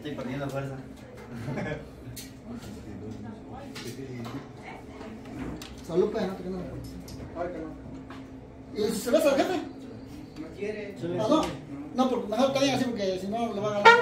estoy perdiendo fuerza. Salud, pues, no te quedas. Ay, que no. ¿Y se besa al jefe? No quiere. Ah, no. No, porque mejor está bien así porque si no le va a ganar.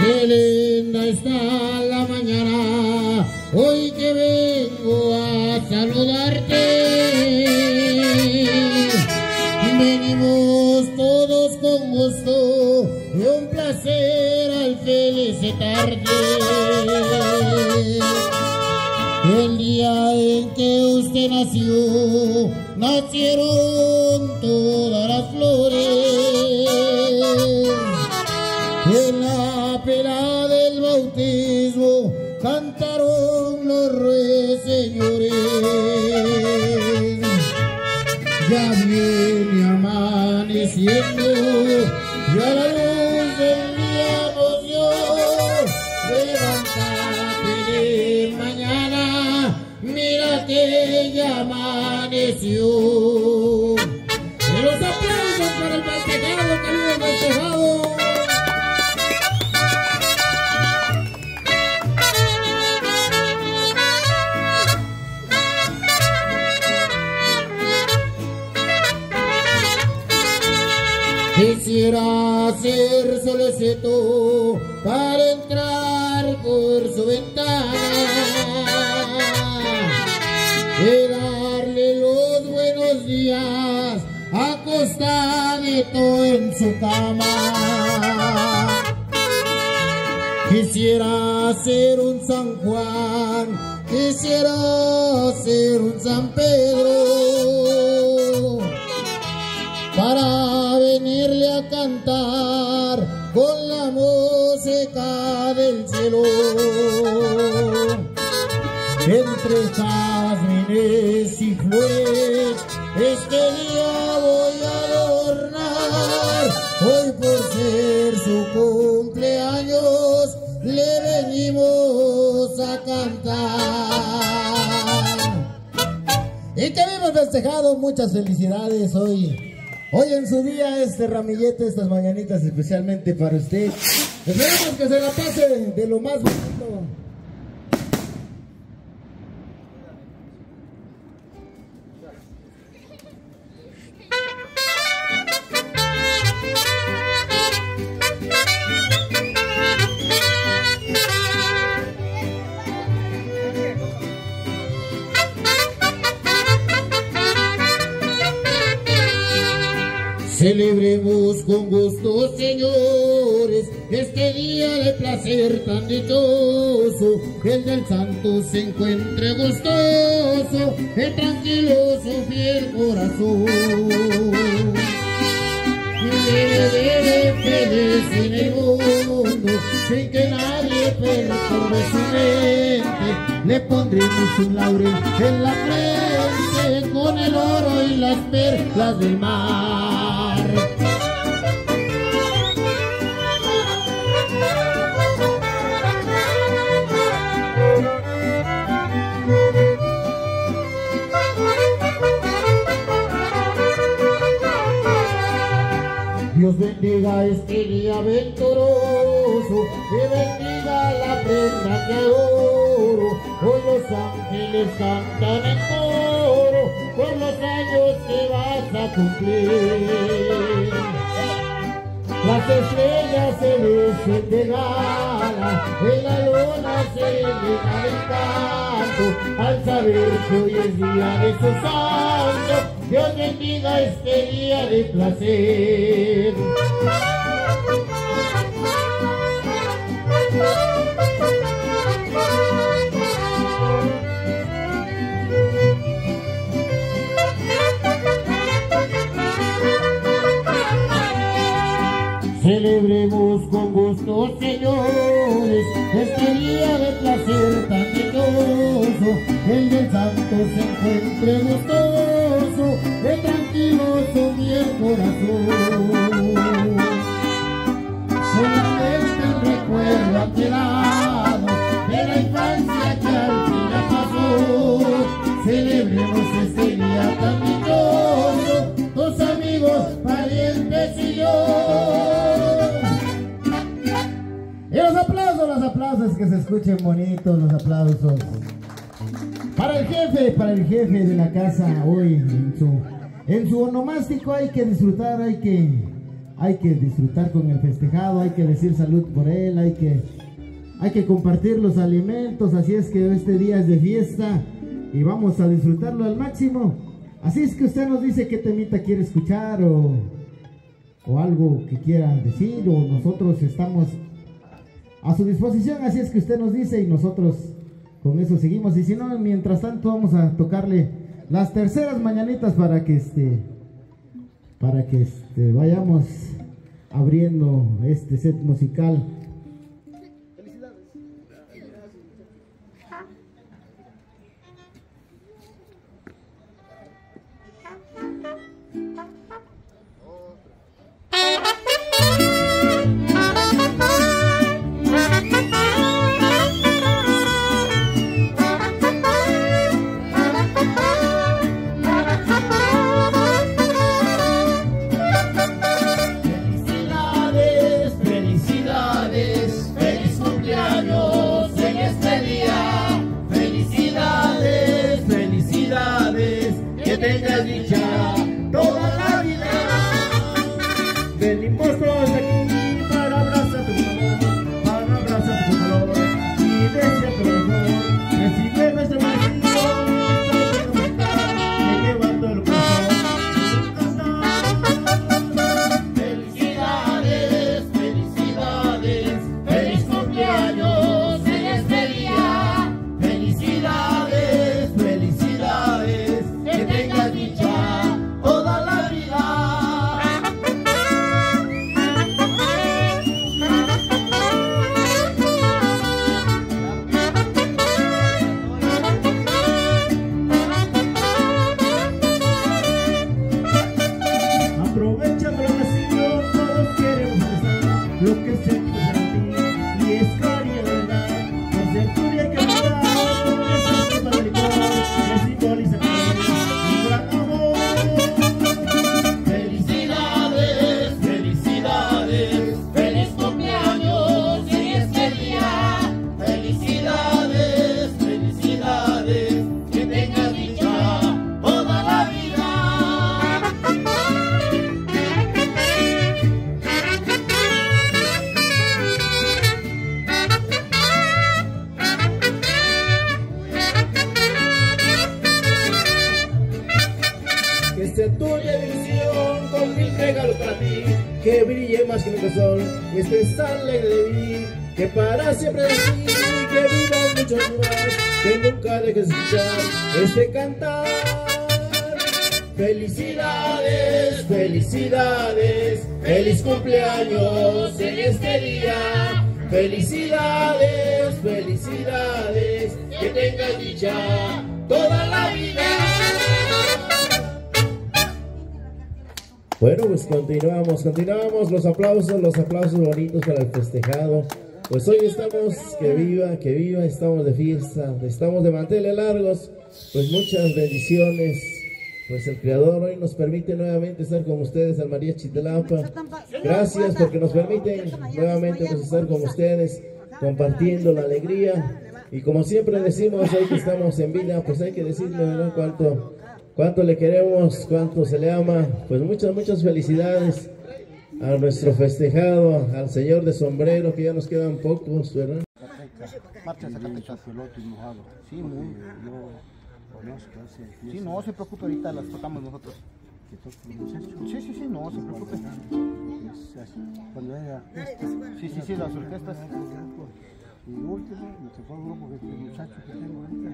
qué linda está la mañana, hoy que vengo a saludarte. Venimos todos con gusto y un placer al felicitarte. El día en que usted nació, nacieron todas las flores. En la pila del bautismo cantaron los ruiseñores. Ya viene amaneciendo, ya la luz del día nos dio. Levántate de mañana, mira que ya amaneció. Y los aplausos para el festejado, querido festejado. Quisiera ser solecito para entrar por su ventana y darle los buenos días acostadito en su cama. Quisiera ser un San Juan, quisiera ser un San Pedro, para venirle a cantar con la música del cielo. Entre jazmines y flores este día voy a adornar. Hoy por ser su cumpleaños le venimos a cantar. Y que hemos festejado, muchas felicidades hoy en su día, este ramillete, estas mañanitas especialmente para usted. Esperamos que se la pase de lo más bonito. Celebremos con gusto, señores, este día de placer tan dichoso, que el del santo se encuentre gustoso, que tranquilo su fiel corazón. Vive feliz en el mundo, sin que nadie perturbe su mente. Le pondremos un laurel en la frente, con el oro y las perlas del mar. Dios bendiga este día venturoso, que bendiga la prenda que adoro. Hoy los ángeles cantan en coro por los años que vas a cumplir. Las estrellas se visten de gala, en la luna se llena de canto, al saber que hoy es día de su santo. Dios bendiga este día de placer. Celebremos con gusto, señores, este día de placer tan dichoso, el del santo se encuentre gustoso, que tranquilo su bien corazón. Solamente un recuerdo aquelado de la infancia que al fin ya pasó. Celebremos este día tan dichoso, tus amigos, parientes y yo. Y los aplausos que se escuchen bonitos, los aplausos. Para el jefe de la casa hoy, en su onomástico hay que disfrutar, hay que hay que disfrutar con el festejado, hay que decir salud por él, hay que compartir los alimentos. Así es que este día es de fiesta y vamos a disfrutarlo al máximo. Así es que usted nos dice qué temita quiere escuchar o algo que quiera decir, o nosotros estamos a su disposición. Así es que usted nos dice y nosotros con eso seguimos. Y si no, mientras tanto vamos a tocarle las terceras mañanitas para que vayamos abriendo este set musical. Que brille más que nunca el sol, estés alegre de mí, que para siempre de mí, que vivas muchos más, que nunca dejes de escuchar este cantar. Felicidades, felicidades, feliz cumpleaños en este día. Felicidades, felicidades, que tengas dicha toda la vida. Bueno, pues continuamos los aplausos bonitos para el festejado. Pues hoy estamos, que viva, estamos de fiesta, estamos de manteles largos, pues muchas bendiciones. Pues el Creador hoy nos permite nuevamente estar con ustedes al Mariachi Tlapa. Gracias porque nos permiten nuevamente pues estar con ustedes, compartiendo la alegría. Y como siempre decimos, hoy que estamos en vida, pues hay que decirle, ¿verdad?, cuánto le queremos, cuánto se le ama. Pues muchas felicidades a nuestro festejado, al señor de sombrero, que ya nos quedan pocos, ¿verdad? Sí, no se preocupe, ahorita las tocamos nosotros. Sí, no se preocupe. Sí, las orquestas. Y último, se fue el grupo que el muchacho que tengo ahorita.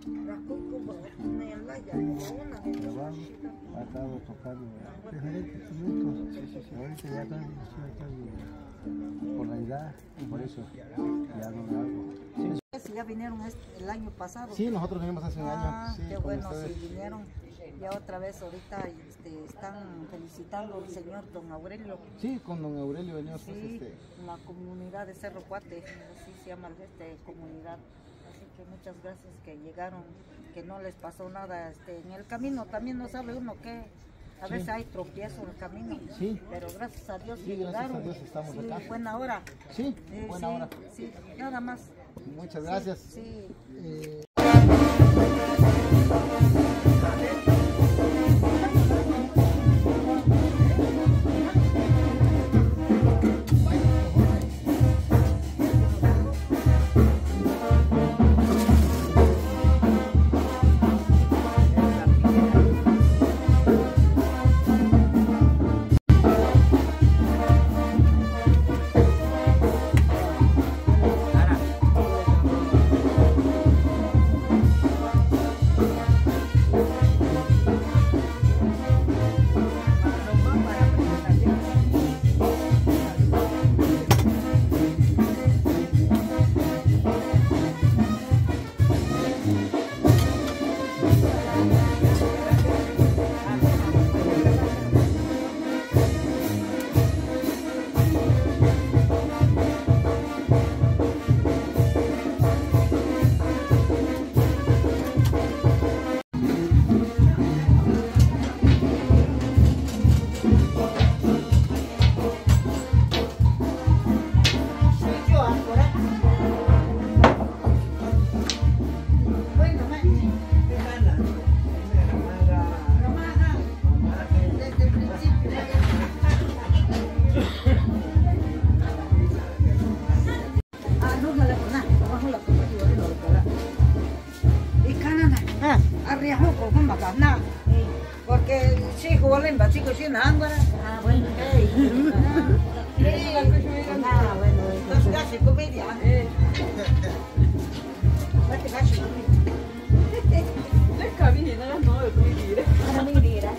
Ha estado tocando diferentes minutos. Ahorita ya estoy por la edad, por eso ya no me hago. Ya vinieron el año pasado. Sí, nosotros vinimos hace un año. Sí, qué bueno, sí vinieron. Ya otra vez ahorita están felicitando al señor Don Aurelio. Sí, con Don Aurelio venimos. Sí, en la comunidad de Cerro Cuate, así se llama comunidad. Así que muchas gracias que llegaron, que no les pasó nada en el camino. También no sabe uno que a veces hay tropiezo en el camino. Sí. Pero gracias a Dios que llegaron. Gracias a Dios estamos acá. Buena hora. Sí, buena hora. Sí, nada más. Muchas gracias. Sí. rimba, chicos, sin ángara. Ah, bueno. Ah, bueno. Entonces, gashi comedia. Vete, gashi comedia. Ahora me dirá.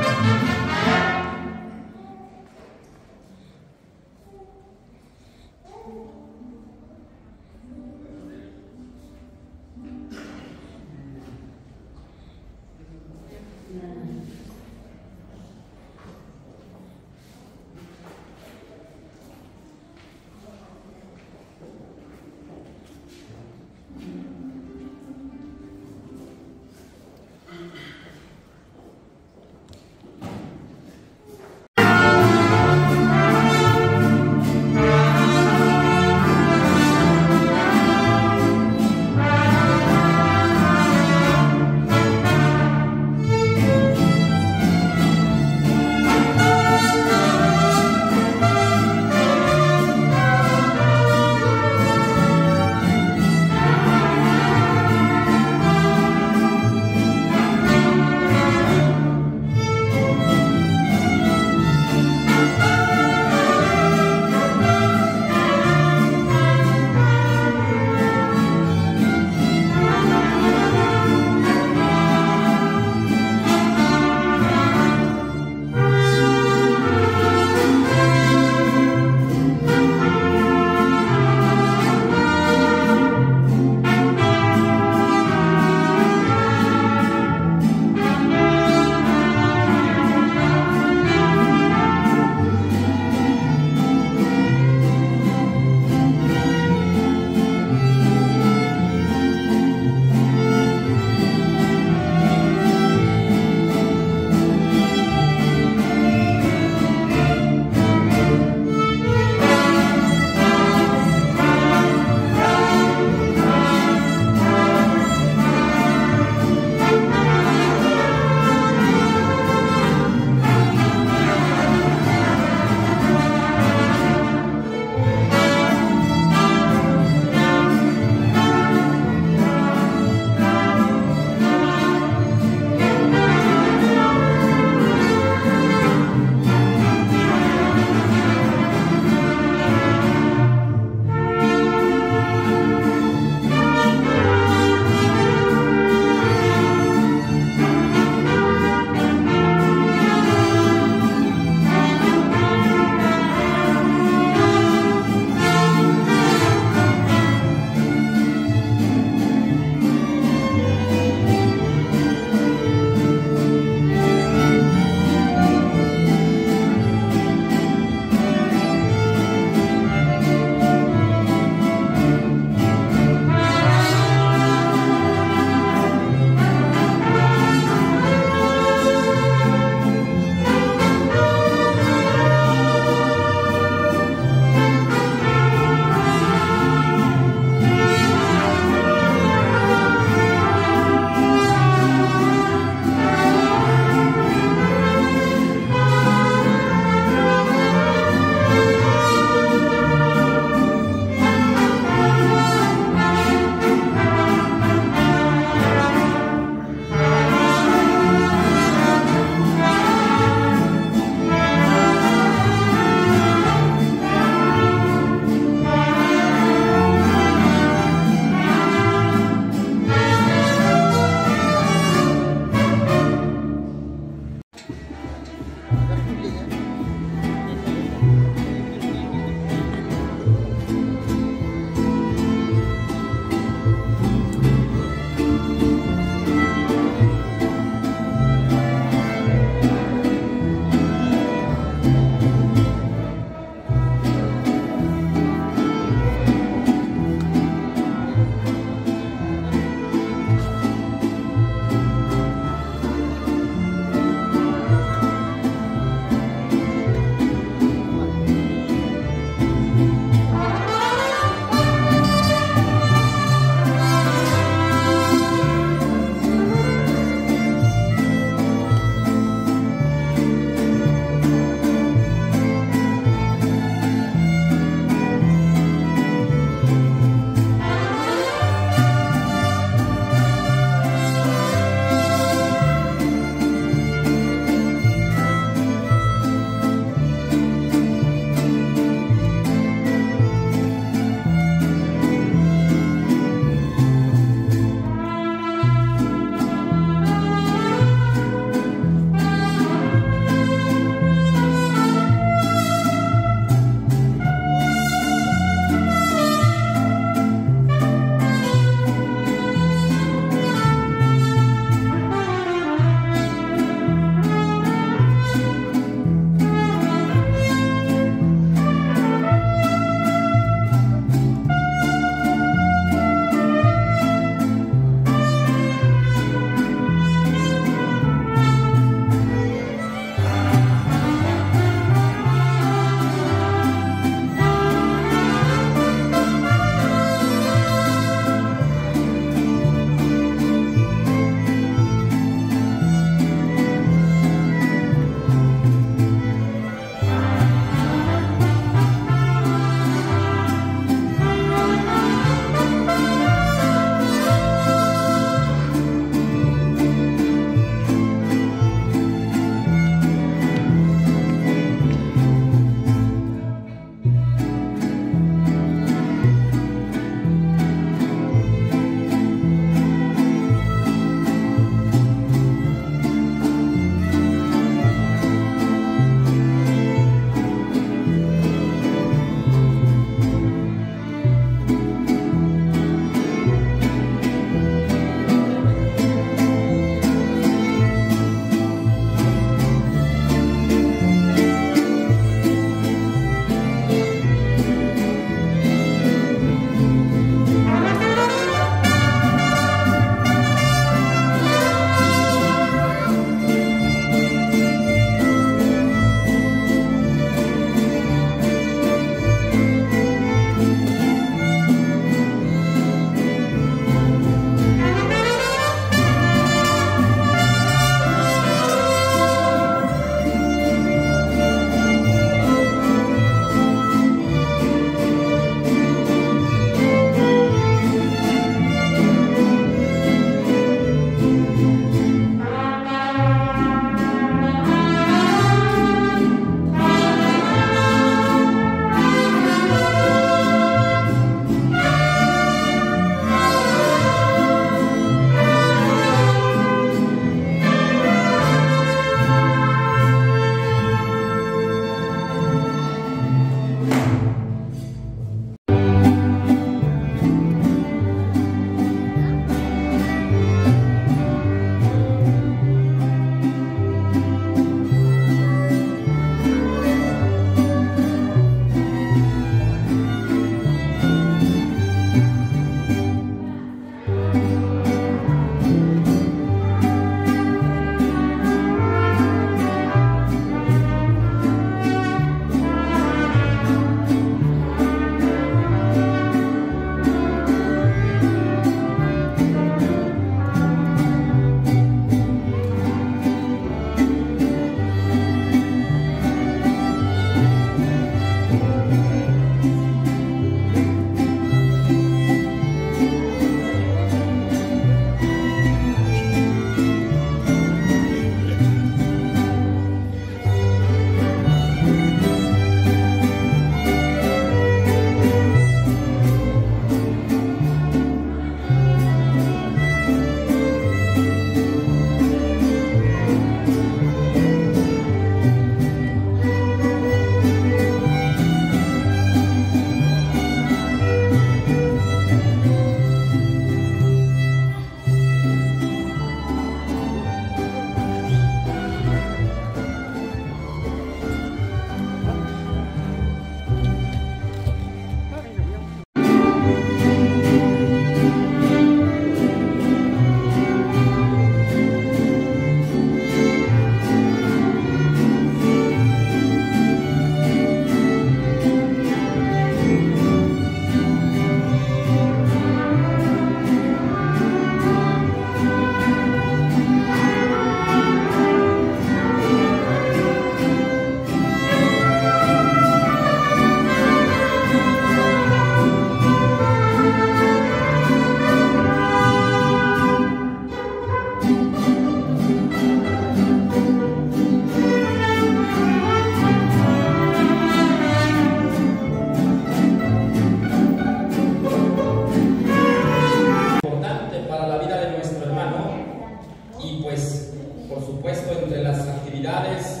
por supuesto, entre las actividades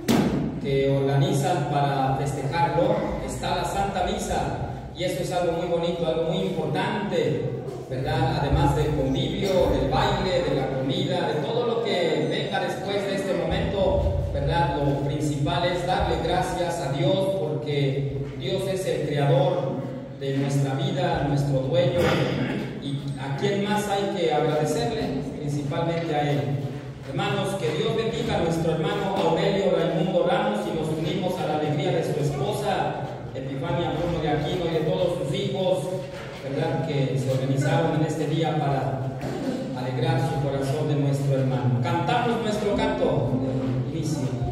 que organizan para festejarlo está la Santa Misa, y eso es algo muy bonito, algo muy importante, ¿verdad? Además del convivio, del baile, de la comida, de todo lo que venga después de este momento, ¿verdad? Lo principal es darle gracias a Dios, porque Dios es el creador de nuestra vida, nuestro dueño, y a quién más hay que agradecerle, principalmente a Él. Hermanos, que Dios bendiga a nuestro hermano Aurelio Raimundo Ramos, y nos unimos a la alegría de su esposa Epifania Bruno de Aquino y de todos sus hijos, ¿verdad?, que se organizaron en este día para alegrar su corazón de nuestro hermano. Cantamos nuestro canto de inicio.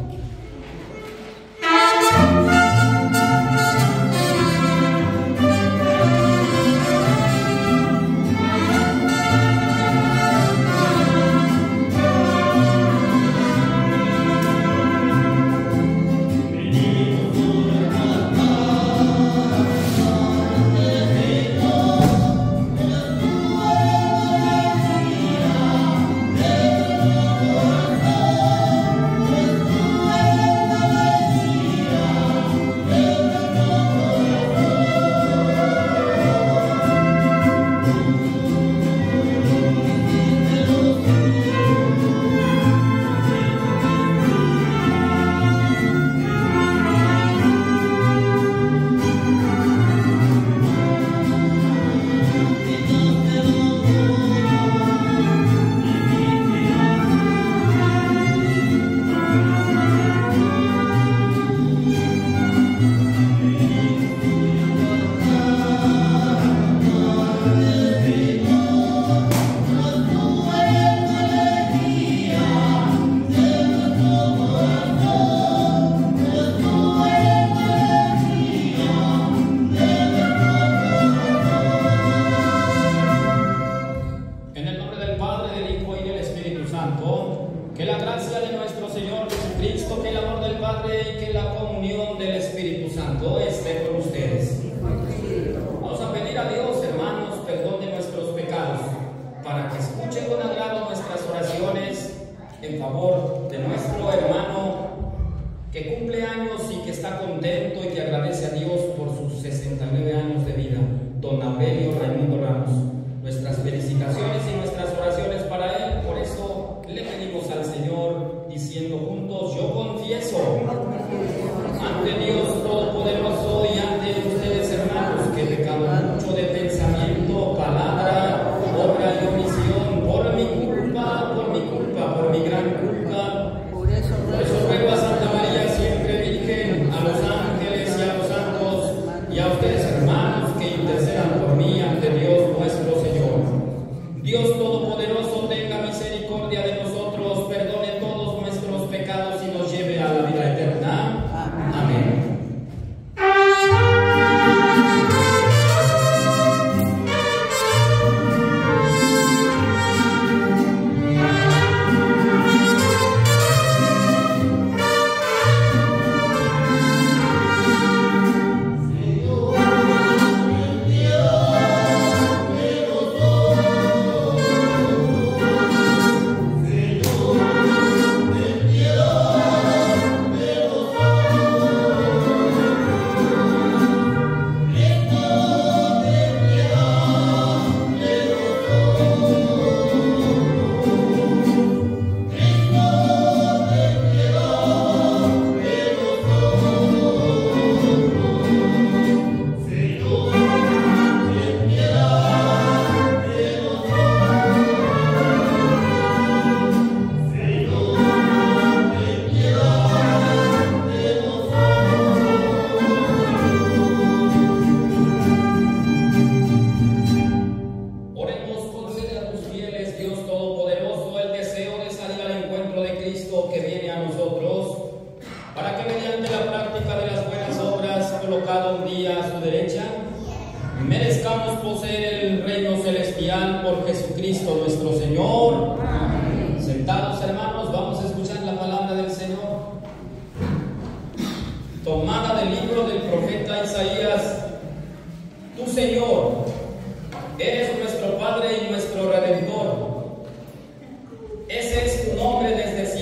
Ese es tu nombre desde siempre.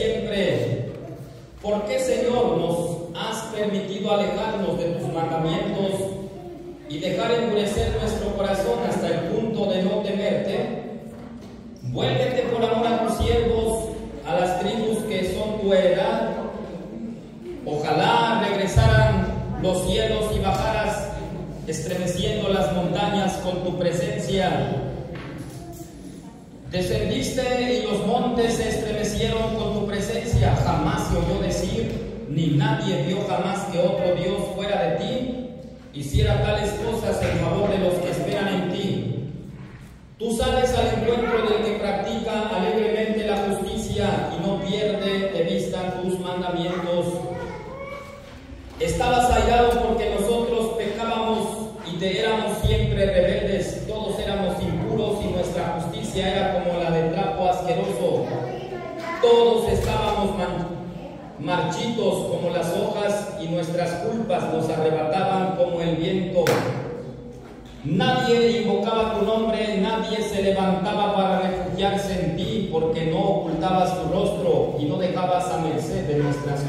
queriendo alejarnos de tus mandamientos y dejar endurecer nuestro corazón hasta el punto de no temerte, vuélvete por amor a tus siervos, a las tribus que son tu heredad. Ojalá regresaran los cielos y bajaras, estremeciendo las montañas con tu presencia. Descendiste y los montes se estremecieron con tu presencia. Jamás se oyó decir, ni nadie vio jamás que otro Dios fuera de ti hiciera tales cosas en favor de los que esperan en ti. Tú sales al encuentro del que practica alegremente la justicia y no pierde de vista tus mandamientos. Estabas airado porque nosotros pecábamos y te éramos siempre rebeldes. Todos éramos impuros y nuestra justicia era como la de trapo asqueroso. Todos estábamos marchitos como las hojas y nuestras culpas nos arrebataban como el viento. Nadie invocaba tu nombre, nadie se levantaba para refugiarse en ti, porque no ocultabas tu rostro y no dejabas a merced de nuestras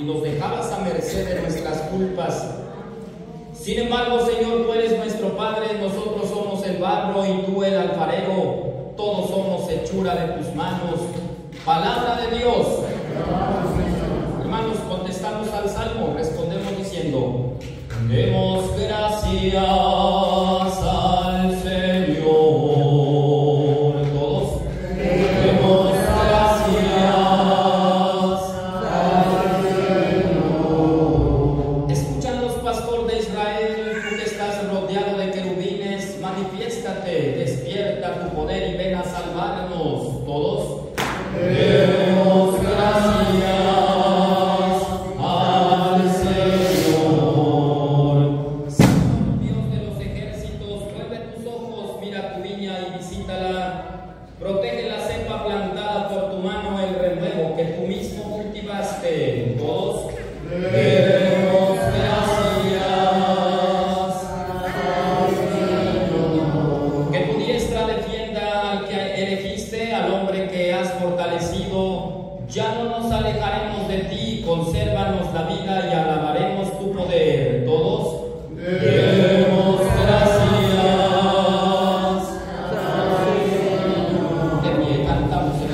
culpas. Sin embargo, Señor, tú eres nuestro Padre, nosotros somos el barro y tú el alfarero, todos somos hechura de tus manos. Palabra de Dios. Hermanos, contestamos al Salmo, respondemos diciendo: demos gracias al Señor. Todos. Demos gracias al Señor. Escúchanos, pastor de Israel, tú que estás rodeado de querubines, manifiéstate, despierta tu poder y ven a salvarnos. Todos. Demos gracias al Señor. Señor Dios de los ejércitos, mueve tus ojos, mira tu viña y visítala. Protege la cepa plantada por tu mano, el renuevo que tú mismo cultivaste. Todos demos gracias al Señor. Que tu diestra defienda al que elegiste, al hombre que has fortalecido. Ya no nos alejaremos de ti, consérvanos la vida y alabaremos tu poder. Todos demos gracias al Señor. De pie cantamos en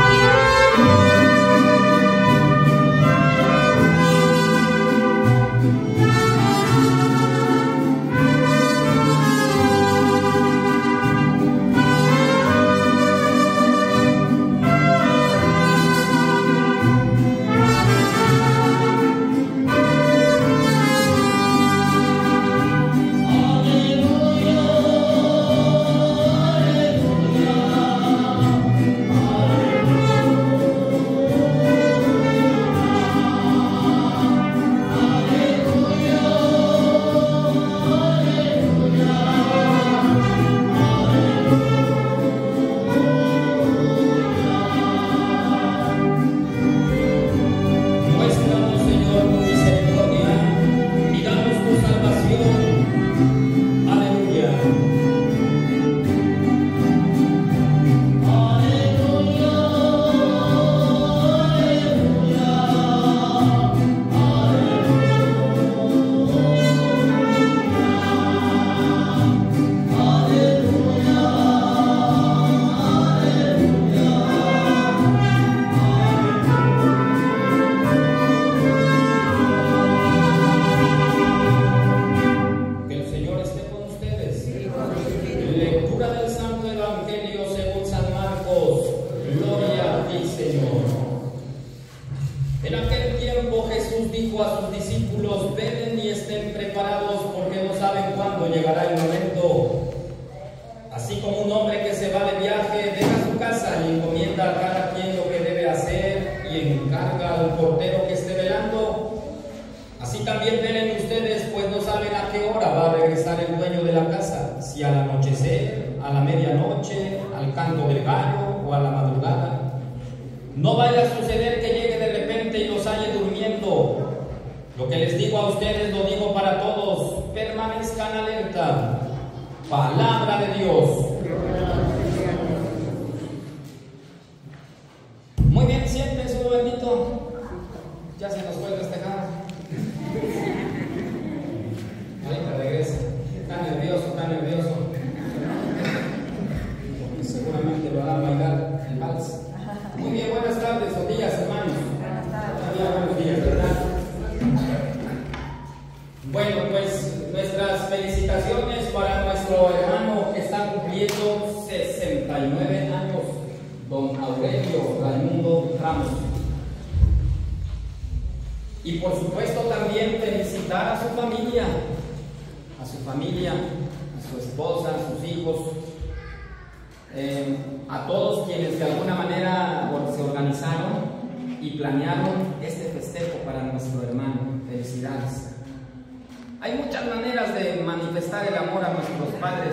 palabra de Dios. Muy bien, siéntese, bendito. Ya se nos fue el festejar. 99 años, don Aurelio Raimundo Ramos. Y por supuesto también felicitar a su familia, a su esposa, a sus hijos, a todos quienes de alguna manera se organizaron y planearon este festejo para nuestro hermano. Felicidades. Hay muchas maneras de manifestar el amor a nuestros padres.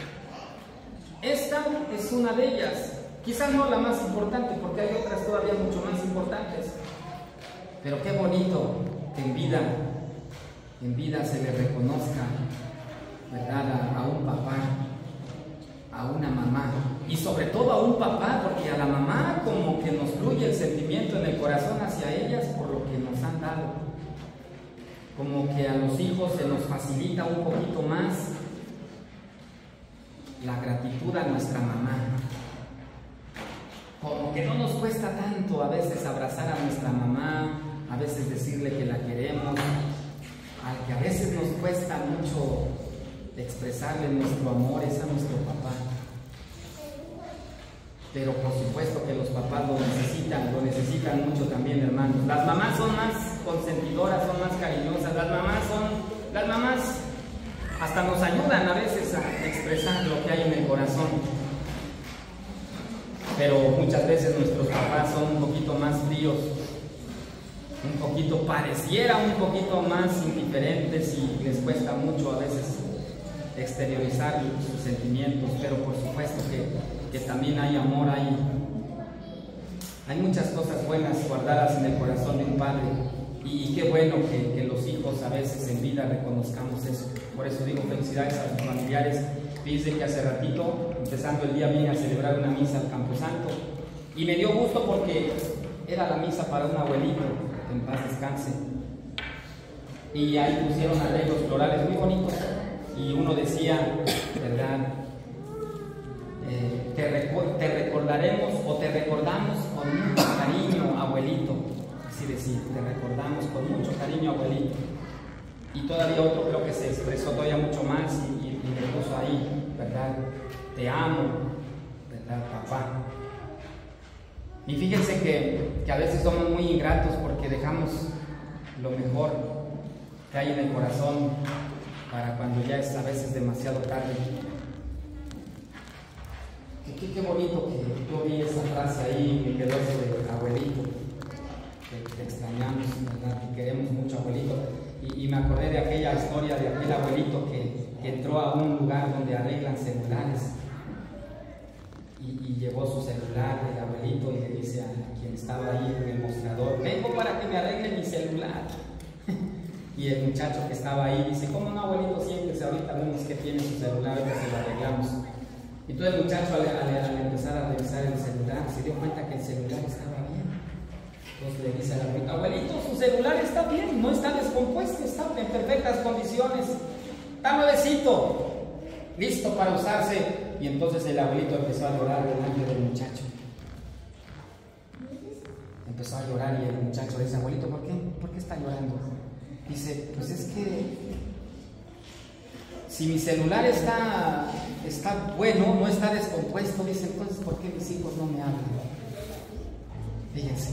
Esta es una de ellas, quizás no la más importante, porque hay otras todavía mucho más importantes. Pero qué bonito que en vida se le reconozca, ¿verdad?, a un papá, a una mamá, y sobre todo a un papá, porque a la mamá como que nos fluye el sentimiento en el corazón hacia ellas por lo que nos han dado. Como que a los hijos se nos facilita un poquito más la gratitud a nuestra mamá. Como que no nos cuesta tanto a veces abrazar a nuestra mamá, a veces decirle que la queremos, al que a veces nos cuesta mucho expresarle nuestro amor es a nuestro papá. Pero por supuesto que los papás lo necesitan mucho también, hermanos. Las mamás son más consentidoras, son más cariñosas, las mamás hasta nos ayudan a veces a expresar lo que hay en el corazón. Pero muchas veces nuestros papás son un poquito más fríos, pareciera un poquito más indiferentes y les cuesta mucho a veces exteriorizar sus sentimientos, pero por supuesto que también hay amor, hay muchas cosas buenas guardadas en el corazón de un padre, y qué bueno que los hijos a veces en vida reconozcamos eso. Por eso digo felicidades a sus familiares. Fíjense que hace ratito, empezando el día, vine a celebrar una misa al Camposanto y me dio gusto porque era la misa para un abuelito, que en paz descanse, y ahí pusieron arreglos florales muy bonitos y uno decía, ¿verdad?, te recordaremos o te recordamos con mucho cariño, abuelito. Así decir, te recordamos con mucho cariño, abuelito. Y todavía otro creo que se expresó todavía mucho más y le puso ahí, ¿verdad?, te amo, ¿verdad, papá? Y fíjense que a veces somos muy ingratos porque dejamos lo mejor que hay en el corazón para cuando ya es a veces demasiado tarde. Qué bonito que yo vi esa frase ahí, me quedó eso de abuelito, que te extrañamos, ¿verdad?, que queremos mucho, abuelito. Y me acordé de aquella historia de aquel abuelito que entró a un lugar donde arreglan celulares y llevó su celular, el abuelito, y le dice a quien estaba ahí en el mostrador, vengo para que me arregle mi celular. Y el muchacho que estaba ahí dice, ¿cómo no, abuelito? Siéntese, ahorita vemos que tiene su celular, ahorita se lo arreglamos. Y entonces el muchacho al empezar a revisar el celular se dio cuenta que el celular estaba bien. Entonces le dice al abuelito, su celular está bien, no está descompuesto, está en perfectas condiciones, está nuevecito, listo para usarse. Y entonces el abuelito empezó a llorar delante del muchacho. Empezó a llorar y el muchacho le dice, abuelito, ¿por qué está llorando? Dice, pues es que si mi celular está bueno, no está descompuesto, dice, entonces ¿por qué mis hijos no me hablan? Fíjense.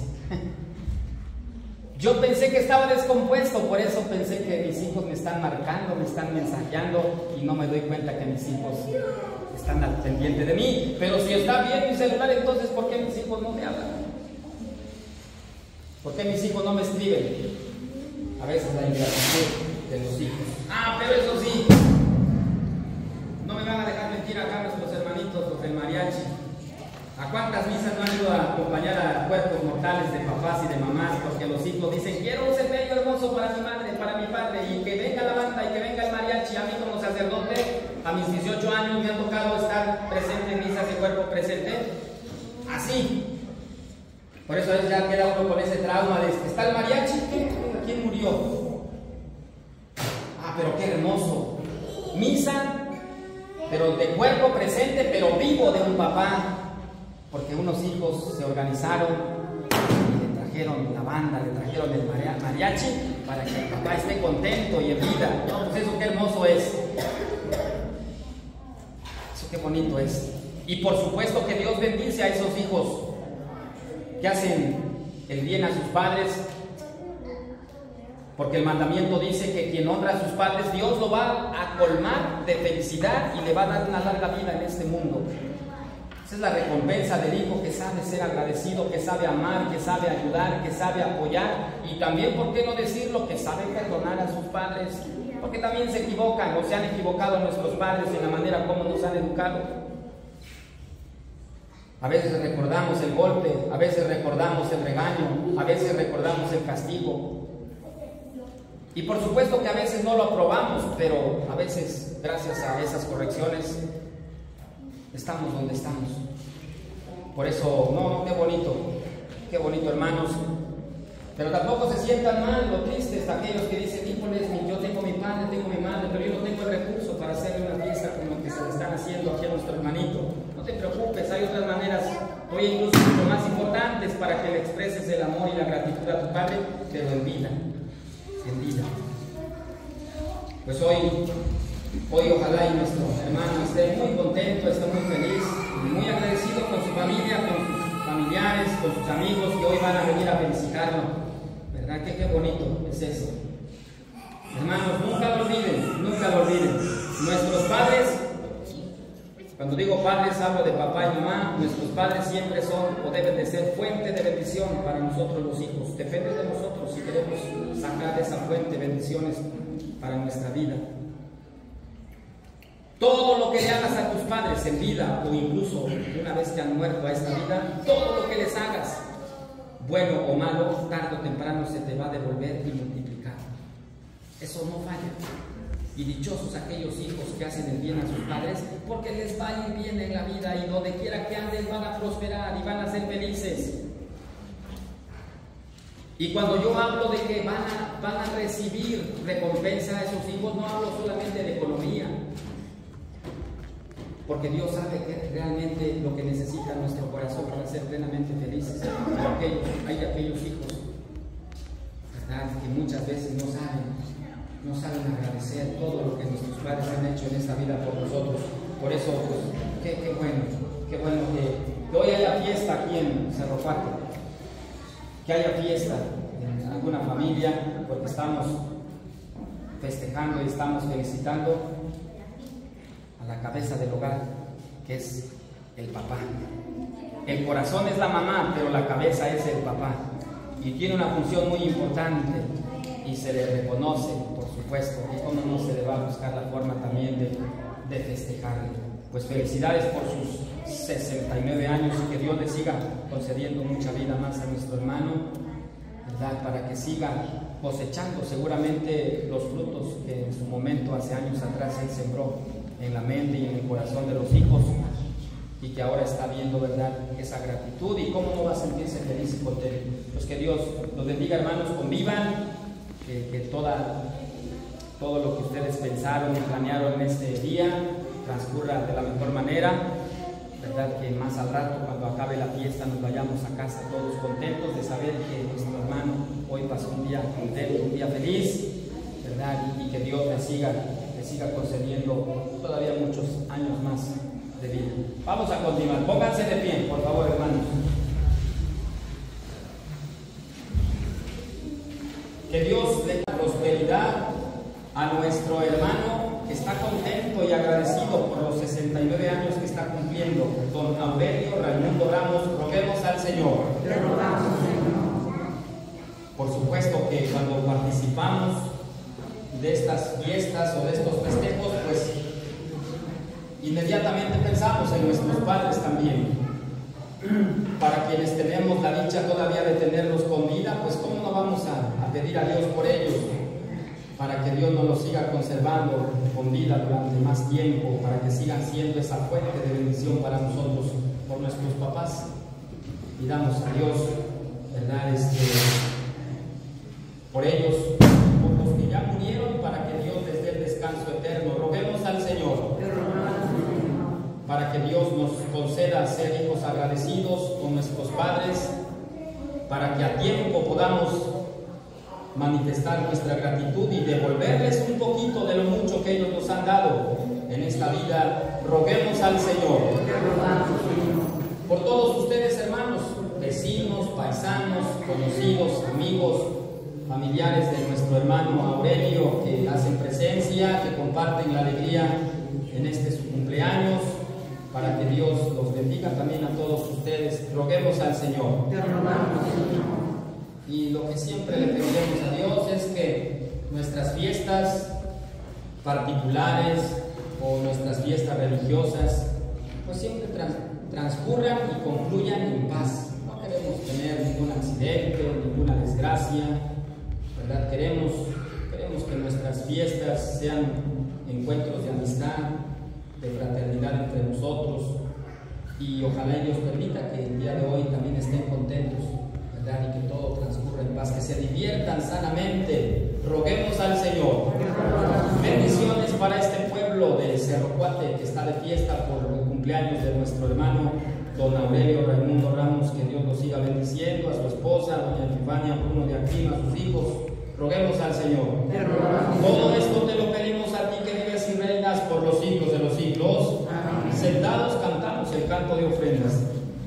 Yo pensé que estaba descompuesto, por eso pensé que mis hijos me están marcando, me están mensajeando y no me doy cuenta que mis hijos están al pendiente de mí. Pero si está bien mi celular, entonces ¿por qué mis hijos no me hablan? ¿Por qué mis hijos no me escriben? A veces la ingratitud de los hijos. Pero eso sí, no me van a dejar mentir acá nuestros hermanitos, los del mariachi. ¿A cuántas misas no han ido a acompañar a cuerpos mortales de papás y de mamás? Porque los hijos dicen, quiero un sepelio hermoso para mi madre, para mi padre, y que venga la banda y que venga el mariachi. A mí como sacerdote, a mis 18 años me ha tocado estar presente en misas de cuerpo presente. Así. Por eso ya queda uno con ese trauma de, ¿está el mariachi? ¿Quién murió? Pero qué hermoso. Misa, pero de cuerpo presente, pero vivo, de un papá. Porque unos hijos se organizaron y le trajeron la banda, le trajeron el mariachi para que el papá esté contento y en vida. No, pues eso qué hermoso es. Eso qué bonito es. Y por supuesto que Dios bendice a esos hijos que hacen el bien a sus padres, porque el mandamiento dice que quien honra a sus padres, Dios lo va a colmar de felicidad y le va a dar una larga vida en este mundo. Esa es la recompensa del hijo que sabe ser agradecido, que sabe amar, que sabe ayudar, que sabe apoyar, y también, ¿por qué no decirlo?, que sabe perdonar a sus padres, porque también se equivocan, o se han equivocado nuestros padres en la manera como nos han educado. A veces recordamos el golpe, a veces recordamos el regaño, a veces recordamos el castigo. Y por supuesto que a veces no lo aprobamos, pero a veces, gracias a esas correcciones, estamos donde estamos. Por eso, no, qué bonito, hermanos. Pero tampoco se sientan mal, lo tristes aquellos que dicen, híjoles, yo tengo mi padre, tengo mi madre, pero yo no tengo el recurso para hacerle una fiesta como que se le están haciendo aquí a nuestro hermanito. No te preocupes, hay otras maneras, hoy incluso mucho más importantes, para que le expreses el amor y la gratitud a tu padre, pero en vida. Pues hoy ojalá y nuestro hermano esté muy contento, esté muy feliz, muy agradecido con su familia, con sus familiares, con sus amigos que hoy van a venir a felicitarlo. ¿Verdad que qué bonito es eso? Hermanos, nunca lo olviden. Nuestros padres, cuando digo padres hablo de papá y mamá, nuestros padres siempre son o deben de ser fuente de bendición para nosotros los hijos. Depende de nosotros si queremos sacar esa fuente de bendiciones para nuestra vida. Todo lo que le hagas a tus padres en vida, o incluso una vez que han muerto a esta vida, todo lo que les hagas, bueno o malo, tarde o temprano se te va a devolver y multiplicar. Eso no falla. Y dichosos aquellos hijos que hacen el bien a sus padres, porque les va a ir bien en la vida, y donde quiera que anden van a prosperar y van a ser felices. Y cuando yo hablo de que van a recibir recompensa a esos hijos, no hablo solamente de economía, porque Dios sabe que realmente lo que necesita nuestro corazón para ser plenamente felices. Pero hay aquellos hijos, ¿verdad?, que muchas veces no saben agradecer todo lo que nuestros padres han hecho en esta vida por nosotros. Por eso, pues, qué bueno que hoy haya fiesta aquí en Cerro Cuatro, que haya fiesta en alguna familia, porque estamos festejando y estamos felicitando a la cabeza del hogar, que es el papá. El corazón es la mamá, pero la cabeza es el papá, y tiene una función muy importante y se le reconoce, por supuesto, y cómo no se le va a buscar la forma también de festejarle. Pues felicidades por sus 69 años, y que Dios le siga concediendo mucha vida más a nuestro hermano, ¿verdad?, para que siga cosechando seguramente los frutos que en su momento, hace años atrás, él sembró en la mente y en el corazón de los hijos, y que ahora está viendo, ¿verdad?, esa gratitud, y cómo no va a sentirse feliz y contento. Pues que Dios los bendiga, hermanos, convivan, que todo lo que ustedes pensaron y planearon en este día transcurra de la mejor manera, ¿verdad?, que más al rato, cuando acabe la fiesta, nos vayamos a casa todos contentos de saber que nuestro hermano hoy pasó un día contento, un día feliz, ¿verdad?, y que Dios le siga concediendo todavía muchos años más de vida. Vamos a continuar. Pónganse de pie, por favor, hermanos. Que Dios le dé prosperidad a nuestro hermano, que está contento y agradecido por los 69 años que está cumpliendo, don Aurelio Raimundo Ramos. Roguemos al Señor. Por supuesto que cuando participamos de estas fiestas o de estos festejos, pues inmediatamente pensamos en nuestros padres también. Para quienes tenemos la dicha todavía de tenerlos con vida, pues cómo no vamos a pedir a Dios por ellos, para que Dios nos los siga conservando con vida durante más tiempo, para que sigan siendo esa fuente de bendición para nosotros, por nuestros papás. Pidamos a Dios, ¿verdad?, por ellos, por los que ya murieron, para que Dios les dé el descanso eterno. Roguemos al Señor para que Dios nos conceda ser hijos agradecidos con nuestros padres, para que a tiempo podamos manifestar nuestra gratitud y devolverles un poquito de lo mucho que ellos nos han dado, en esta vida, roguemos al Señor. Por todos ustedes, hermanos, vecinos, paisanos, conocidos, amigos, familiares de nuestro hermano Aurelio, que hacen presencia, que comparten la alegría en este su cumpleaños, para que Dios los bendiga también a todos ustedes. Roguemos al Señor. Y lo que siempre le pedimos a Dios es que nuestras fiestas particulares o nuestras fiestas religiosas pues siempre transcurran y concluyan en paz. No queremos tener ningún accidente, ninguna desgracia, ¿verdad? Queremos que nuestras fiestas sean encuentros de amistad, de fraternidad entre nosotros, y ojalá Dios permita que el día de hoy también estén contentos, ¿verdad? Y que todo transcurra en paz, que se diviertan sanamente. Roguemos al Señor. Bendiciones para este pueblo de Cerro Cuate que está de fiesta por el cumpleaños de nuestro hermano don Aurelio Raimundo Ramos. Que Dios lo siga bendiciendo, a su esposa doña Epifania Bruno de Aquino, a sus hijos. Roguemos al Señor. Todo esto te lo pedimos a ti que vives y reinas por los siglos de los siglos. Sentados cantamos el canto de ofrendas.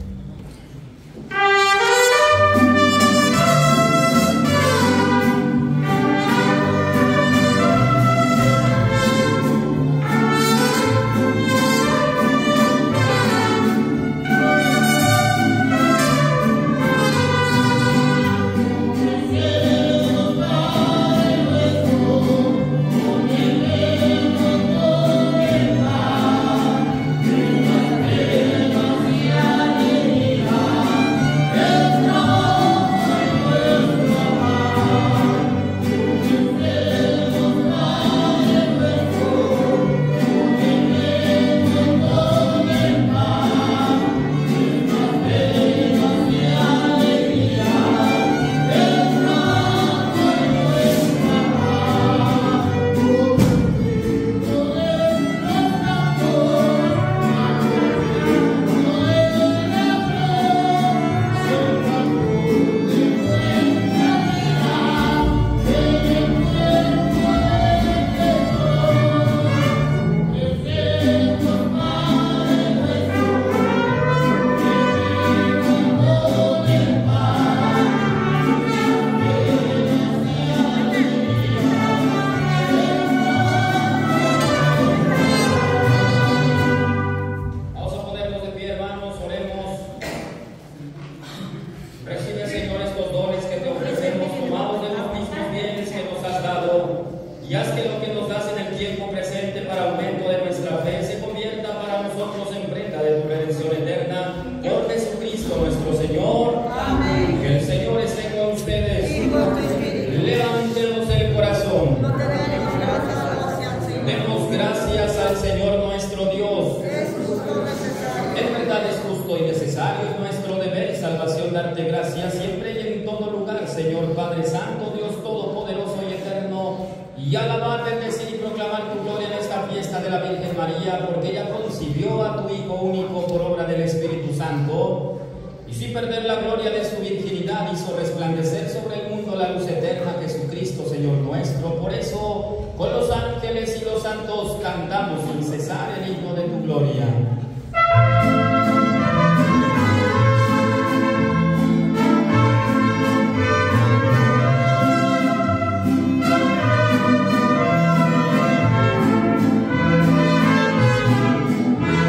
Cantamos sin cesar el himno de tu gloria.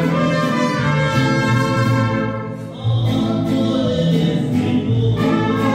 Oh,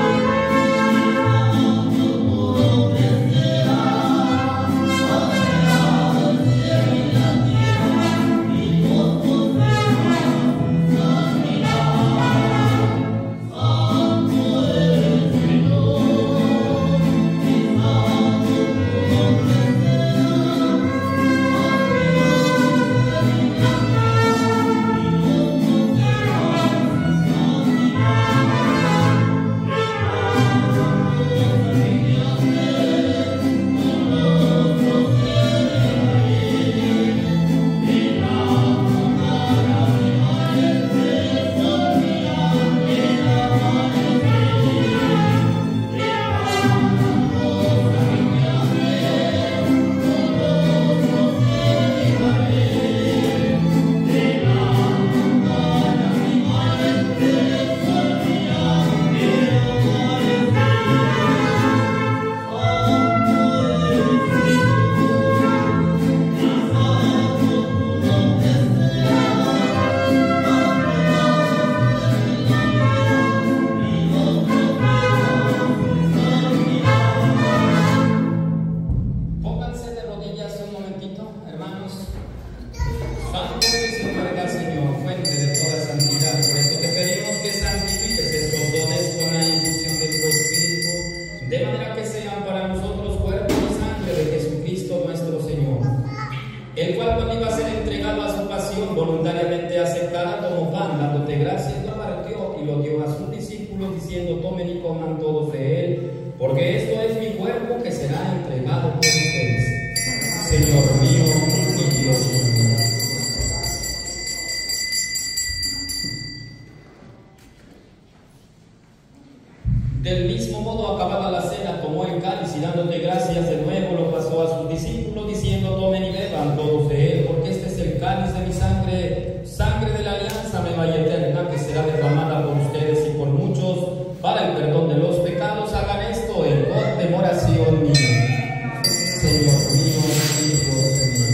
mismo modo, acabada la cena, tomó el cáliz y dándote gracias de nuevo lo pasó a sus discípulos, diciendo: tomen y beban todos de él, porque este es el cáliz de mi sangre, sangre de la alianza nueva y eterna, que será derramada por ustedes y por muchos para el perdón de los pecados. Hagan esto en conmemoración mía. Señor mío, Dios mío.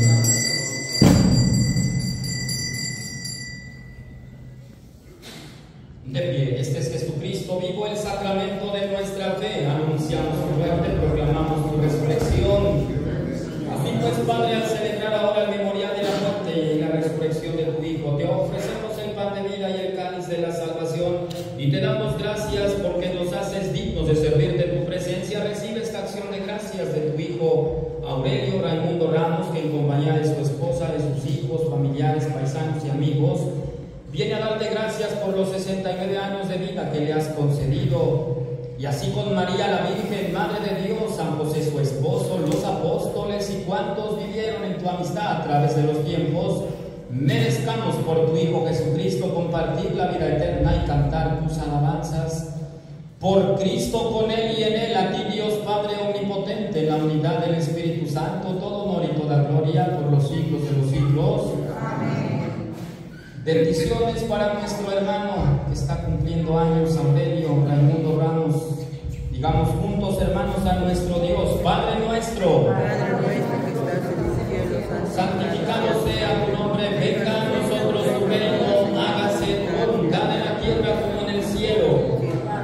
De pie, este es Jesucristo vivo, el sacramento de nuestra fe. Anunciamos tu muerte, proclamamos tu resurrección. Así pues, Padre, al celebrar ahora el memorial de la muerte y la resurrección de tu Hijo, te ofrecemos el pan de vida y el cáliz de la salvación, y te damos gracias porque nos haces dignos de servirte en tu presencia. Recibe esta acción de gracias de tu Hijo Aurelio Raimundo Ramos, que en compañía de su esposa, de sus hijos, familiares, paisanos y amigos, viene a darte gracias por los 69 años de vida que le has concedido. Y así con María la Virgen, Madre de Dios, San José su esposo, los apóstoles y cuantos vivieron en tu amistad a través de los tiempos, merezcamos por tu Hijo Jesucristo compartir la vida eterna y cantar tus alabanzas. Por Cristo, con Él y en Él, a ti Dios Padre omnipotente, en la unidad del Espíritu Santo, todo honor y toda gloria por los siglos de los siglos. Amén. Bendiciones para nuestro hermano que está cumpliendo años, Aurelio Raimundo Ramos. Digamos juntos, hermanos, a nuestro Dios: Padre nuestro, que estás en el cielo, santificado sea tu nombre, venga a nosotros tu reino, hágase tu voluntad en la tierra como en el cielo.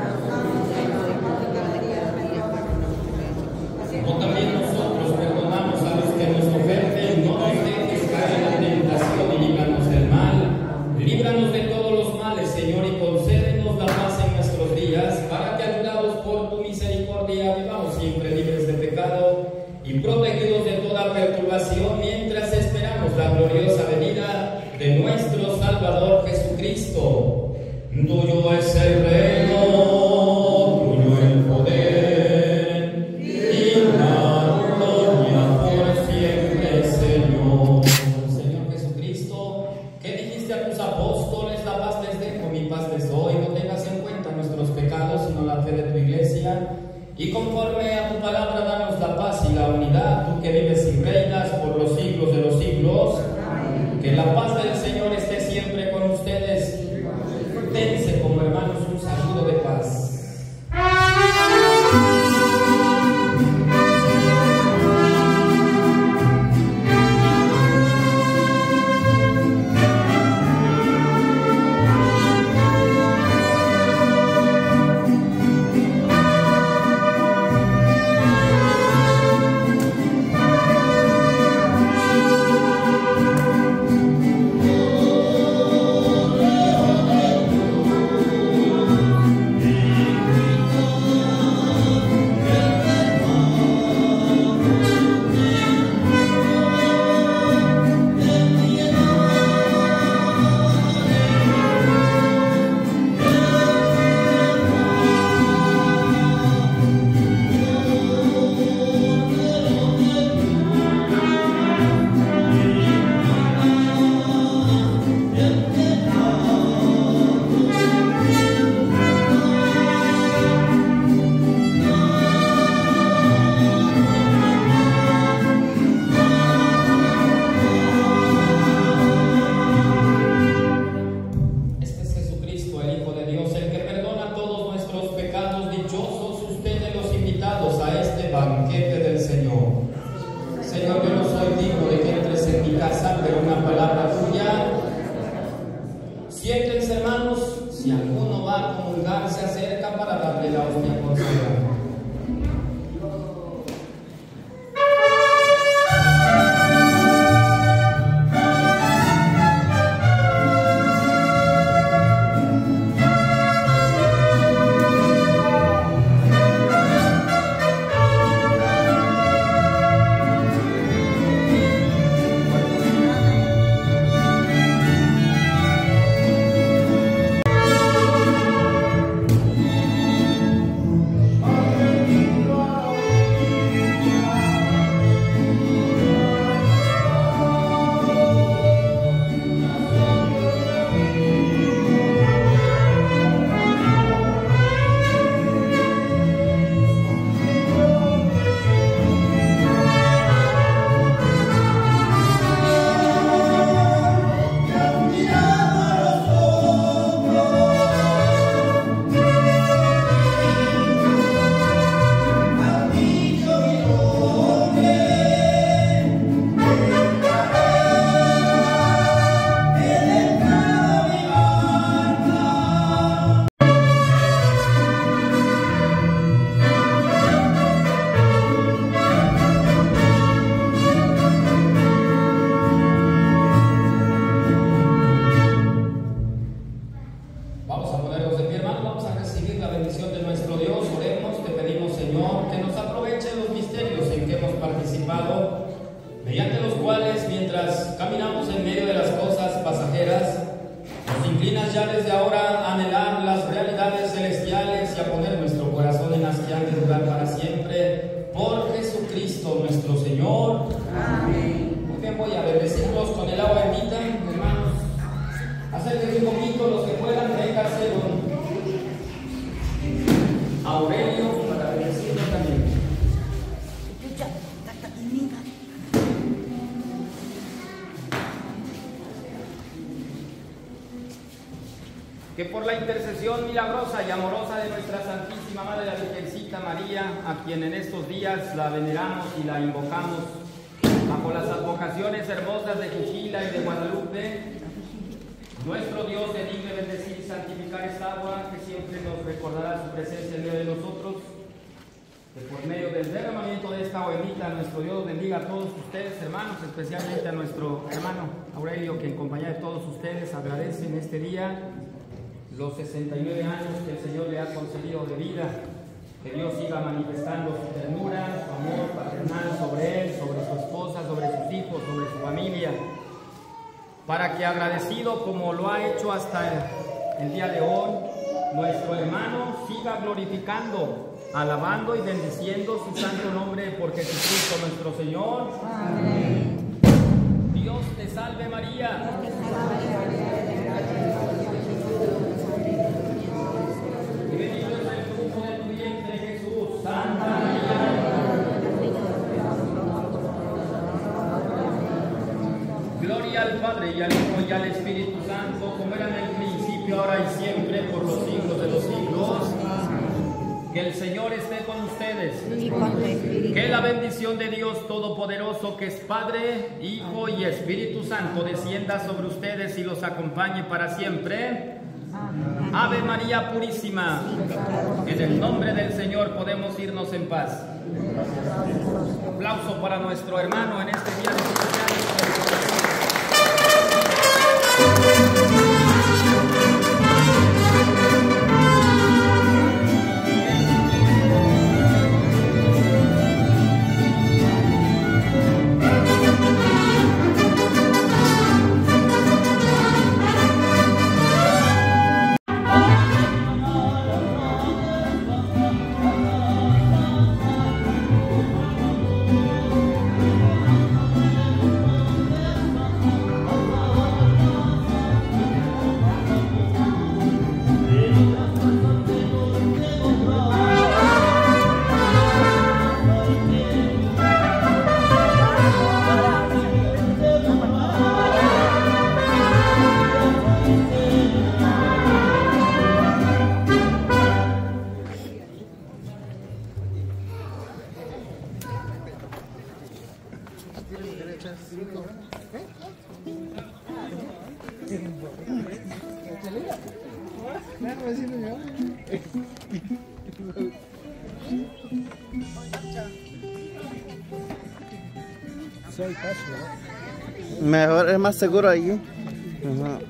Como también nosotros perdonamos a los que nos ofenden, no nos dejes caer en la tentación y líbranos del mal. Líbranos de todos los males, Señor, y concédenos la paz en nuestros días, para que, ayudados por tu misericordia, vivamos siempre libres de pecado y protegidos de toda perturbación, mientras esperamos la gloriosa venida de nuestro Salvador Jesucristo. Tuyo es el reino, tuyo el poder y la gloria por siempre, Señor. Señor Jesucristo, que dijiste a tus apóstoles: la paz les dejo, mi paz les doy. No tengas en cuenta nuestros pecados, sino la fe de tu iglesia. Y conforme a tu palabra, danos la paz y la unidad, tú que vives y reinas por los siglos de los siglos. Amén. Que la paz del Señor esté siempre con ustedes. Dense como hermanos un saludo de paz. Señor, que nos aproveche los misterios en que hemos participado, mediante los cuales, mientras caminamos en medio de las cosas pasajeras, nos inclinas ya desde ahora a anhelar las realidades celestiales y a poner nuestro corazón en las que han de durar para siempre, por Jesucristo nuestro Señor. Amén. Muy bien, voy a bendecirlos con el agua bendita, hermanos. Acérquense un poquito los que puedan, véngase con Aurelio para bendecirlo también. Que por la intercesión milagrosa y amorosa de nuestra Santísima Madre la Virgencita María, a quien en estos días la veneramos y la invocamos, bajo las advocaciones hermosas de Juchila y de Guadalupe, nuestro Dios se digne bendecir y santificar esta agua, que siempre nos recordará su presencia en medio de nosotros, que por medio del derramamiento de esta agua bendita, nuestro Dios bendiga a todos ustedes, hermanos, especialmente a nuestro hermano Aurelio, que en compañía de todos ustedes agradece en este día los 69 años que el Señor le ha concedido de vida. Que Dios siga manifestando su ternura, su amor paternal sobre él, sobre su esposa, sobre sus hijos, sobre su familia, para que agradecido como lo ha hecho hasta el día de hoy, nuestro hermano siga glorificando, alabando y bendiciendo su santo nombre por Jesucristo nuestro Señor. Amén. Dios te salve María. Y bendito es el fruto de tu vientre, Jesús. Santa María. Gloria al Padre y al Hijo y al Espíritu Santo, como era en el principio, ahora y siempre, por los siglos de los siglos. Que el Señor esté con ustedes. Que la bendición de Dios Todopoderoso, que es Padre, Hijo y Espíritu Santo, descienda sobre ustedes y los acompañe para siempre. Ave María Purísima. En el nombre del Señor podemos irnos en paz. Un aplauso para nuestro hermano en este día de su cumpleaños. Mejor, es más seguro allí. Ajá.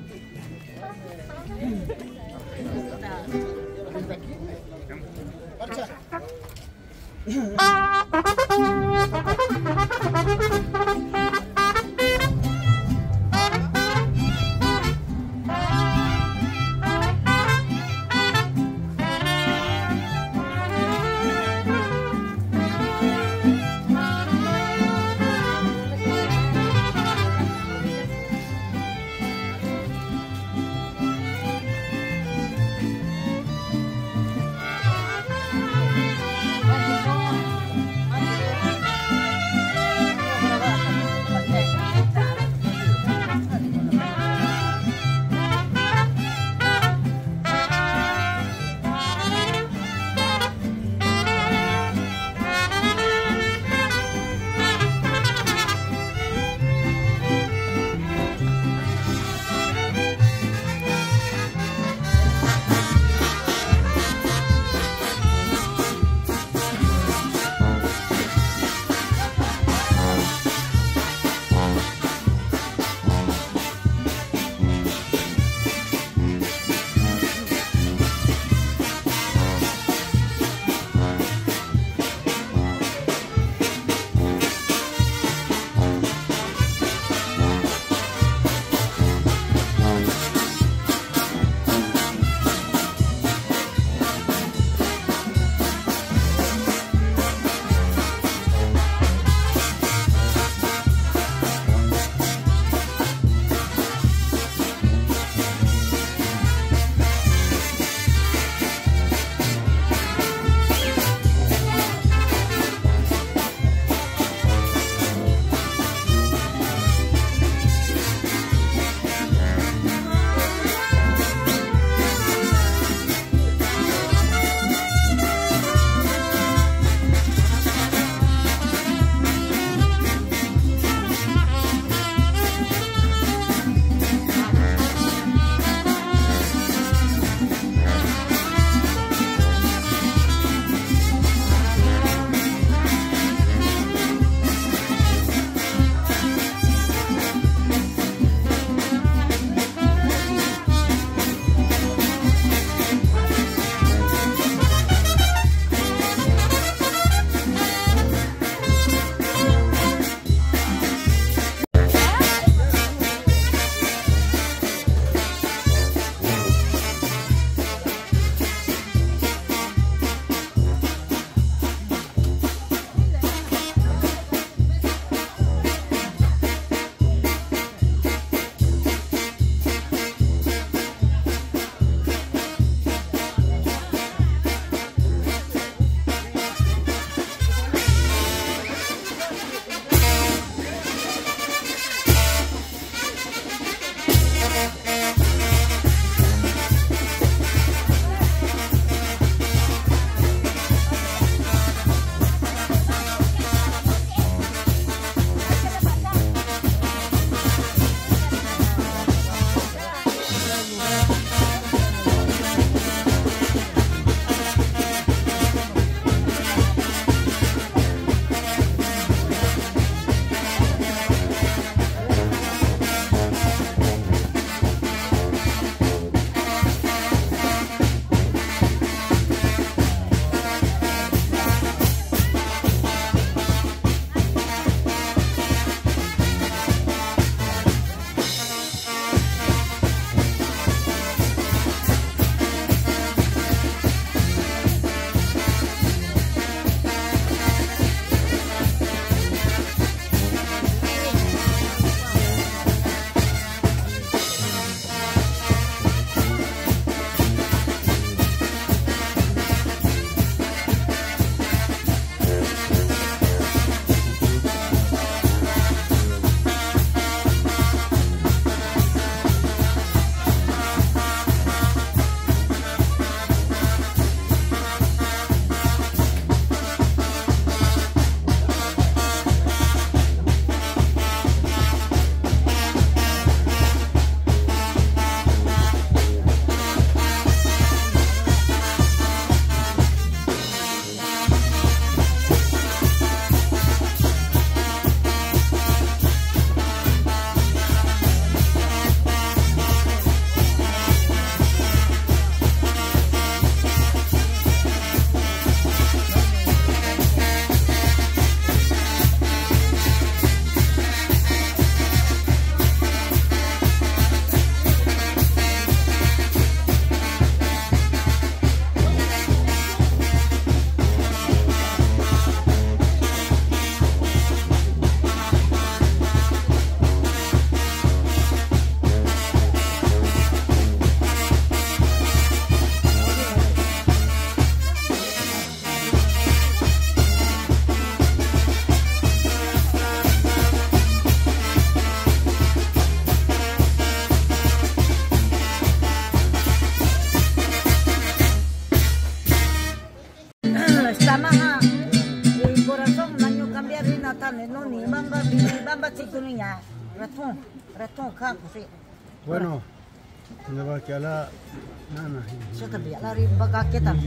cane, no, ni bamba chicuña, ratón, campo, sí. Bueno, me va a quedar la nana. Yo te vi a la riba, ¿qué tal?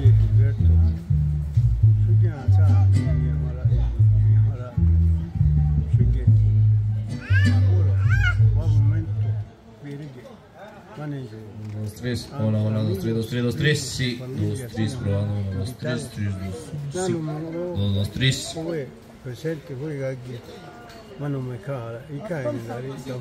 Dos, tres, hola, 2, 3, 2, 3, 2, 3, sí, 2, 3, probando, 1, 2, 3, 3, 2, 2, 2, 3. Presente, juega aquí. Mano me cae, y cae en la rita,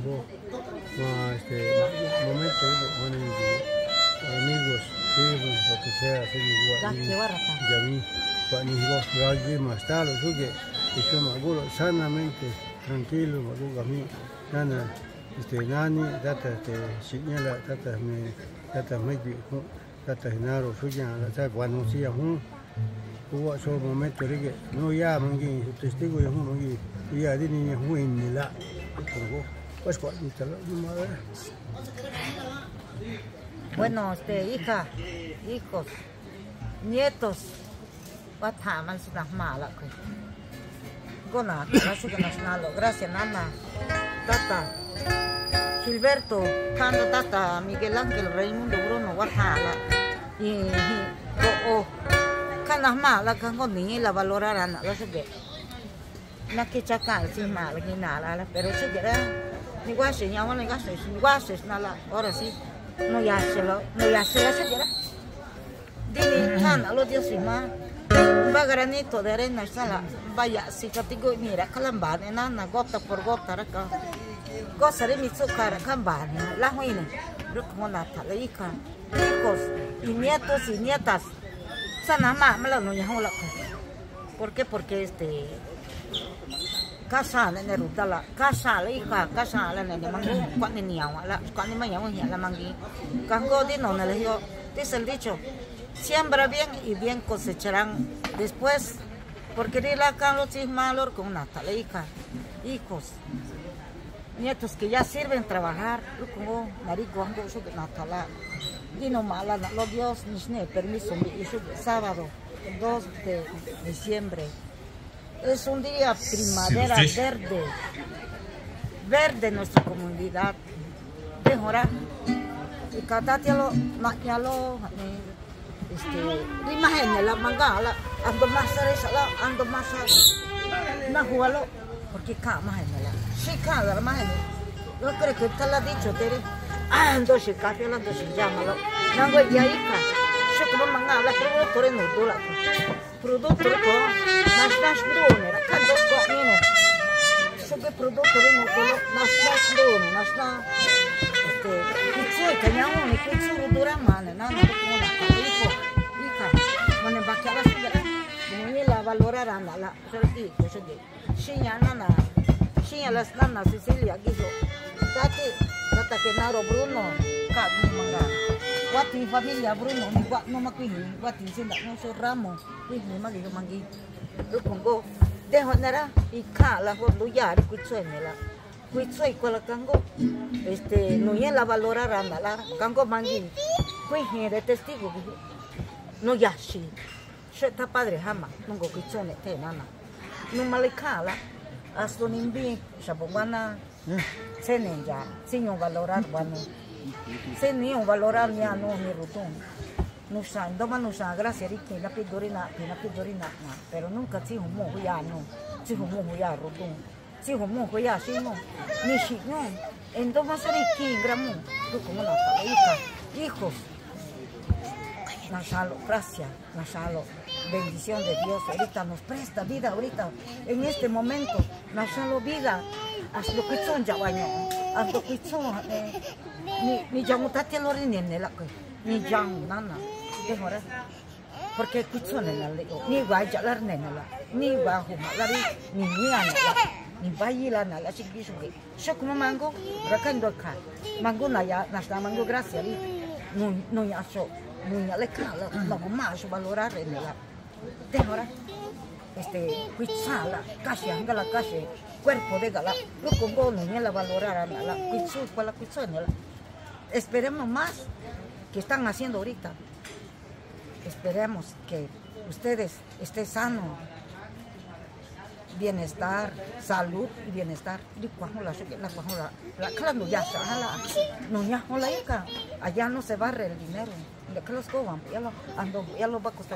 momento, amigos, hijos, lo que sea, hacer igual. Y a mí, para mis dos, yo aquí más tarde, y yo me acuerdo sanamente, tranquilo, me acuerdo a mí, nana. Nani, data señala, data me data genaro, suya, data cuando sea hubo solo momento que no ya mangi, testigo ya mangi, ya de niña en la, pues cuando está la madre. Bueno, hija, hijos, nietos, wataman sudah malas. Gona, gracias nana, tata. Gilberto, cuando tata Miguel Ángel Raimundo Bruno Guajala y canas malas que con ni la valorarán lo sé que la que chacal sin mal ni nada pero se queda ni guases ni agua ni gases ni guases nada ahora sí no ya se queda dime tan lo Dios más un granito de arena sala vaya si catigo mira calambar nana gota por gota acá cosa de mi azúcar cambana la huina ruconata la hija hijos y nietos y nietas sana más me la no ya hola ¿por qué? Porque casa en ruta la casa la hija casa la nene mango cuando ni agua la cuando me llamo ya la mangui cango de no le digo dice el dicho siembra bien y bien cosecharán después porque de la calo chismalor con una la hija hijos nietos que ya sirven trabajar, como marico ando eso de Natala, y no mala, lo Dios ni permiso, eso sábado, 2 de diciembre, es un día primavera verde nuestra comunidad, mejora, y cada día lo imagen de la mangala, ando más na jugalo, porque cama en la chica la más no creo que te lo ha dicho te ando chica te lo ando sin llámalo no voy a ir yo como mangala producto en dólar producto con más brune cuando comiendo yo que producto en dólar más brune más que ya un que dura mano no como una hija bueno va a quedar ni la valorarán la yo sí ya nana sí las nanas Cecilia quiso tata que naro Bruno kami manga wati familia Bruno ni wa no makuini wati sinda no so ramo ni magi lu pongo dejo nera y kala por luyar kuitsuenela kuitsui kola kango no ya la valorarán la kango mangi kuiji de testigo no yashi está padre jama nungo kuitsuene te nana no malikala hasta nimbi sabongana senen ya sin valorar bueno sin valorar ni ano ni rutun no san doma no san gracia riki la pidorina pero nunca si humo ya no si humo ya rutun si humo ya si no ni si no en doma riki gramo tú como la hijos Nasalo, gracias, Nasalo, bendición de Dios, ahorita nos presta vida, ahorita, en este momento, Nasalo vida, haz lo que son ya baño, haz lo que son, ni yamutate lo rinene la que, ni yang nana, déjame, porque cuchon en la leo, ni vaya la nena, ni bajo malari, ni niana, ni vaya la chiquillo, yo como mango, rakando acá, mango naya, nasta mango gracias, no ya so. Niña le cala, no más valorar en la de ahora cuitzala, casi anga la casi cuerpo de gala, lo pongo niña la valorar a la cuitzu para la cuitzonela. Esperemos más que están haciendo ahorita. Esperemos que ustedes estén sanos, bienestar, salud y bienestar. Allá no se barre el dinero. Ya lo va a costar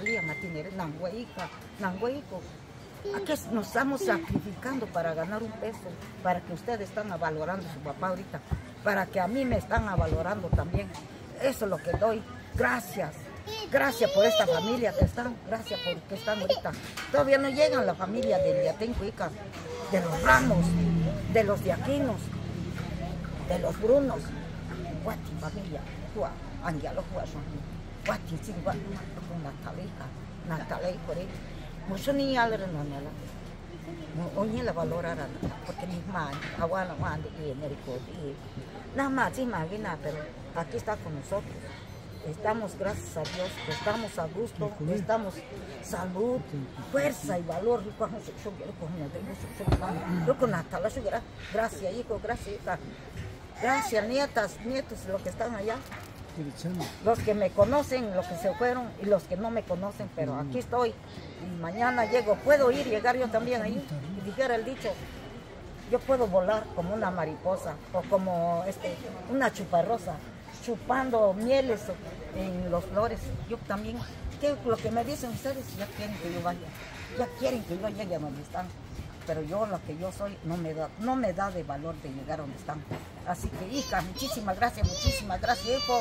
Aquí nos estamos sacrificando para ganar un peso, para que ustedes están valorando a su papá ahorita, para que a mí me están valorando también. Eso es lo que doy. Gracias. Gracias por esta familia que están, gracias por que están ahorita. Todavía no llegan la familia de Liatencuica, de los Ramos, de los Diaquinos, de los Brunos. Guati familia, Angialo Guati Singua, Natalei por ahí. Mucho ni algo no oye la valoraran, porque mis manos, aguana, y Enrico, nada más, imagina, pero aquí está con nosotros. Estamos, gracias a Dios, estamos a gusto, estamos salud, fuerza y valor. Gracias, hijo, gracias, hija. Gracias, nietas, nietos, los que están allá. Los que me conocen, los que se fueron y los que no me conocen, pero aquí estoy. Y mañana llego, puedo llegar yo también ahí. Y dijera el dicho, yo puedo volar como una mariposa o como una chuparrosa, chupando mieles en los flores. Yo también, lo que me dicen ustedes, ya quieren que yo vaya, ya quieren que yo llegue a donde están. Pero yo, lo que yo soy, no me da de valor de llegar a donde están. Así que, hija, muchísimas gracias, hijo.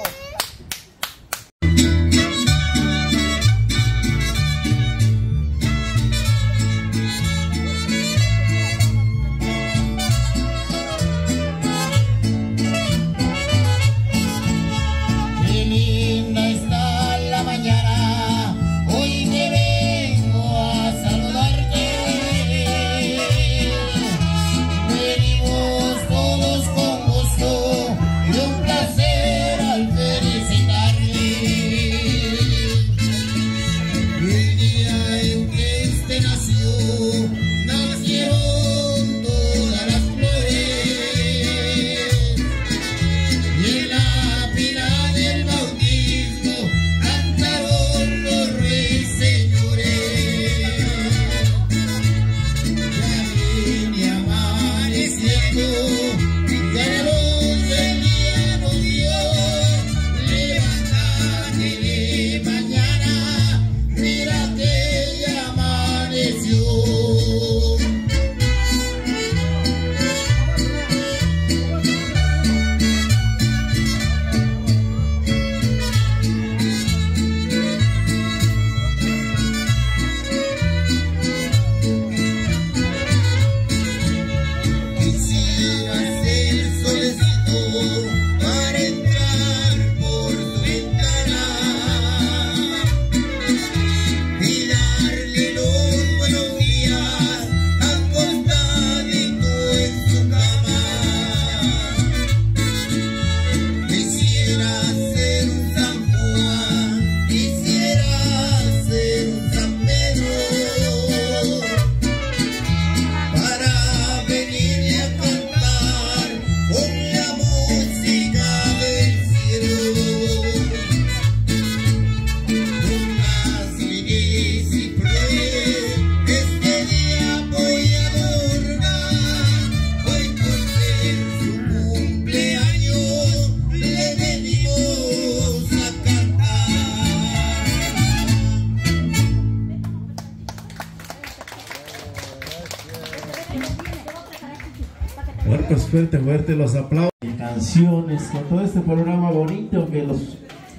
Fuerte los aplausos, canciones, con todo este programa bonito que los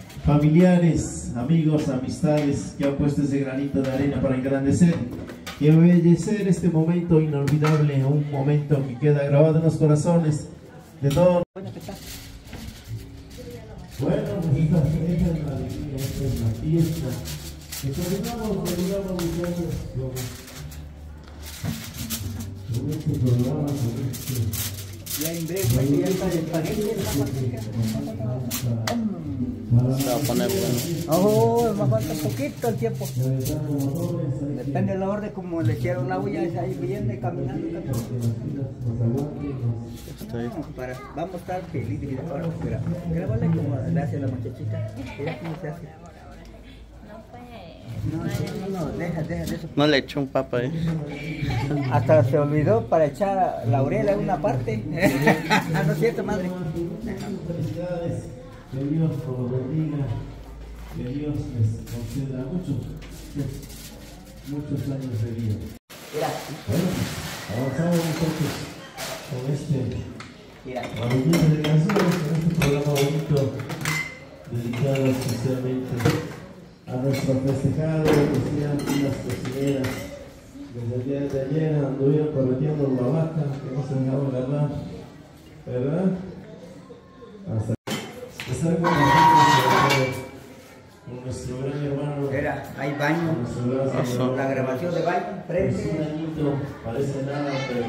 familiares, amigos, amistades que han puesto ese granito de arena para engrandecer y embellecer este momento inolvidable, un momento que queda grabado en los corazones de todos. Bueno, esta es la alegría, esta es la fiesta. Que terminamos muchachos con este programa, con este. Ya en breve, ya está el paquete. Se va a poner bueno. Oh, me falta un poquito el tiempo. Depende de la orden, como le hicieron la huella, ahí viene caminando. Vamos a estar felices. Mira, grábale como le hace la muchachita. Mira cómo se hace. No, pues. No, deja de eso. No le echó un papa, Hasta se olvidó para echar laurel en una parte. No es cierto, madre. Felicidades, que Dios los bendiga, que Dios les conceda muchos años de vida. Bueno, avanzamos nosotros con este maravilloso de canciones, con este programa bonito dedicado especialmente a nuestro festejado, que sean las cocineras. Desde el día de ayer anduvieron correteando la vaca, que no se dejaron ganar, ¿verdad? Hasta estar con nuestro gran hermano. Hay baño, la grabación de baño, frente. Es un añito, parece nada, pero...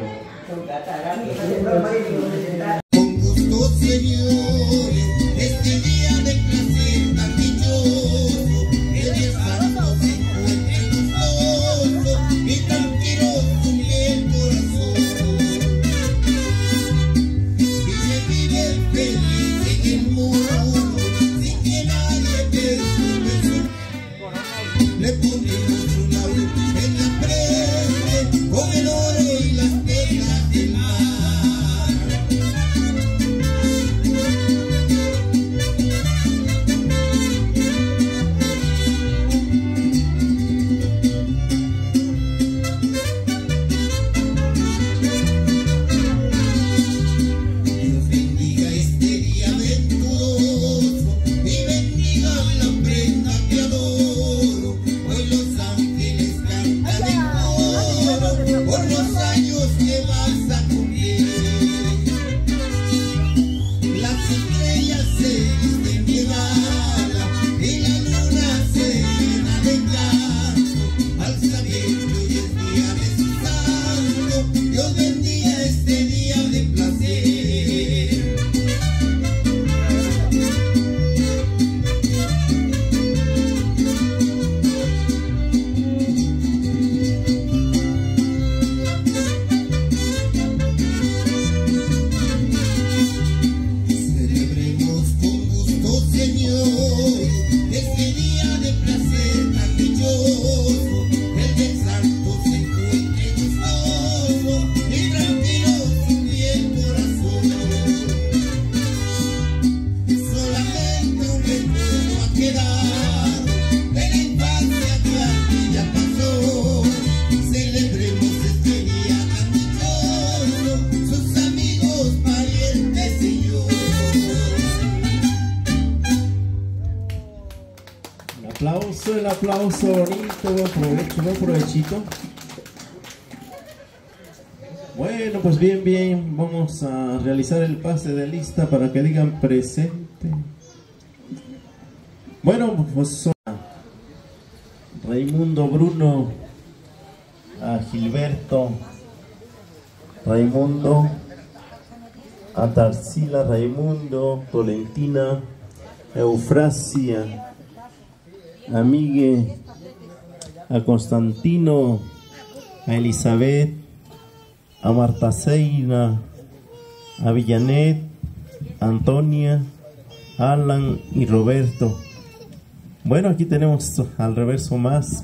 Con gusto, señores, este día de placer tan dichoso, el día santo se encuentre gustoso y tranquilo sume el corazón. Y se vive feliz en el mundo, sin que nadie perturbe su. Le ponemos un laurel en la frente, con el oro y las perlas del mar. Dios bendiga este día venturoso y bendiga la prenda que adoro. Hoy los ángeles cantan en coro por los años que vas a cumplir. Las estrellas se visten de gala y la luna se llena de canto al saber que hoy es día de su santo. Dios bendiga este día de placer. Celebremos con gusto, señores, este día de placer tan dichoso. El del santo se encuentre gustoso y tranquilo sume el corazón. Solamente un recuerdo ha quedado de la infancia que aquí ya pasó. Celebremos este día tan dichoso, sus amigos, parientes y yo. El aplauso bonito, buen provechito. Bueno, pues bien, vamos a realizar el pase de lista para que digan presente. Bueno, pues son a Raimundo Bruno, a Gilberto Raimundo, a Tarsila Raimundo, Tolentina, Eufrasia, a Migue, a Constantino, a Elizabeth, a Marta Seina, a Villanet, a Antonia, Alan y Roberto. Bueno, aquí tenemos al reverso más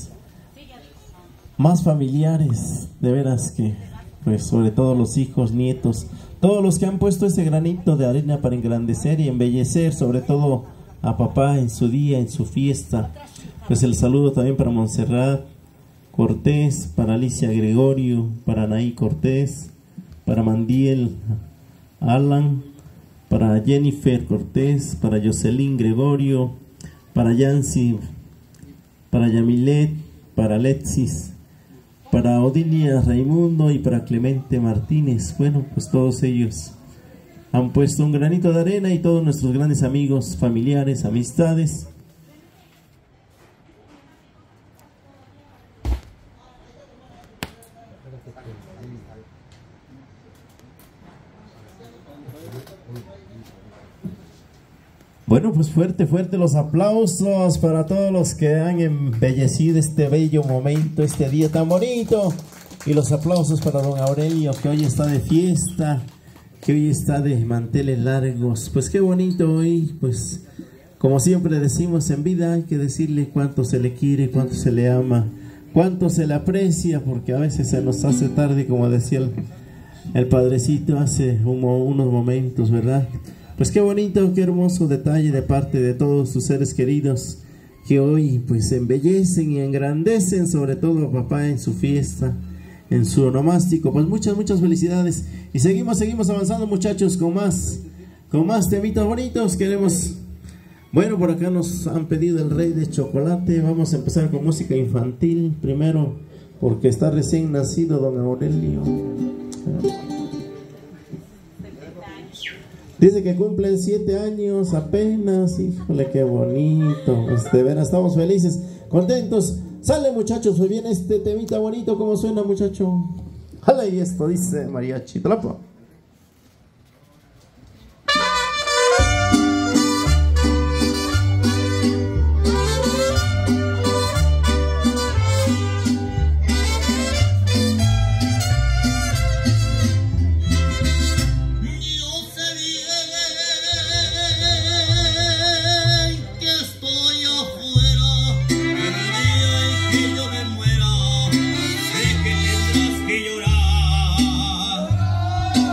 familiares, de veras que, pues sobre todo los hijos, nietos, todos los que han puesto ese granito de arena para engrandecer y embellecer, sobre todo a papá en su día, en su fiesta. Pues el saludo también para Montserrat Cortés, para Alicia Gregorio, para Anaí Cortés, para Mandiel Alan, para Jennifer Cortés, para Jocelyn Gregorio, para Yancy, para Yamilet, para Alexis, para Odilia Raimundo y para Clemente Martínez. Bueno, pues todos ellos han puesto un granito de arena y todos nuestros grandes amigos, familiares, amistades. Bueno, pues fuerte los aplausos para todos los que han embellecido este bello momento, este día tan bonito. Y los aplausos para don Aurelio, que hoy está de fiesta, que hoy está de manteles largos. Pues qué bonito hoy, pues como siempre decimos, en vida hay que decirle cuánto se le quiere, cuánto se le ama, cuánto se le aprecia, porque a veces se nos hace tarde, como decía el padrecito hace unos momentos, ¿verdad? Pues qué bonito, qué hermoso detalle de parte de todos sus seres queridos que hoy pues embellecen y engrandecen, sobre todo a papá en su fiesta, en su onomástico. Pues muchas felicidades y seguimos avanzando, muchachos, con más temitas bonitos. Queremos, bueno, por acá nos han pedido el Rey de Chocolate. Vamos a empezar con música infantil primero, porque está recién nacido don Aurelio. Dice que cumplen 7 años apenas. Híjole, qué bonito. De veras, estamos felices, contentos. Sale, muchachos, pues viene este temita bonito. ¿Cómo suena, muchacho? Jale, y esto dice Mariachi Trapo. Llorar.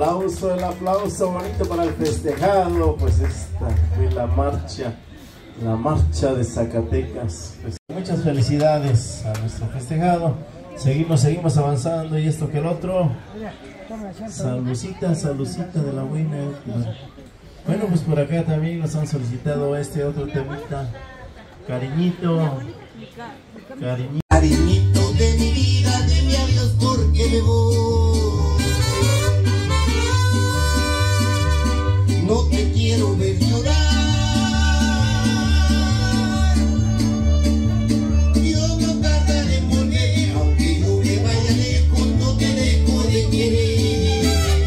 el aplauso bonito para el festejado. Pues esta fue la marcha de Zacatecas. Pues muchas felicidades a nuestro festejado. Seguimos avanzando y esto que el otro. Saludcita de la buena. Bueno, pues por acá también nos han solicitado este otro temita. Cariñito de mi vida, dime adiós porque me voy. No te quiero ver llorar. Yo no tardaré en volver, aunque yo me vaya lejos, no te dejo de querer.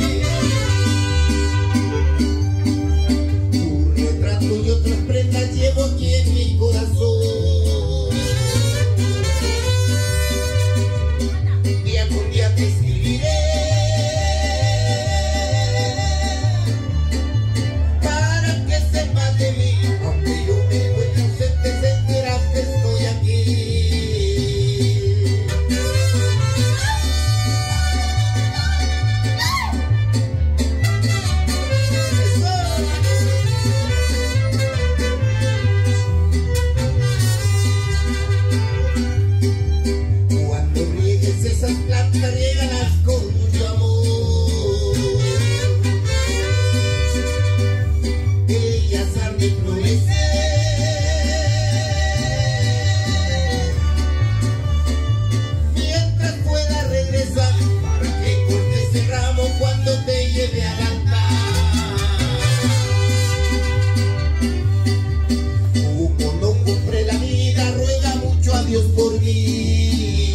Tu retrato y otras prendas llevo aquí en mi corazón. Te escribiré para que sepas de mí, aunque yo me encuentre ausente, sentirás que estoy aquí. Cuando riegues esas plantas, riégalas con mucho amor. Ellas han de florecer. Mientras pueda regresar, para que cortes el ramo cuando te lleve a cantar. Como no compré la vida, ruega mucho a Dios por mí.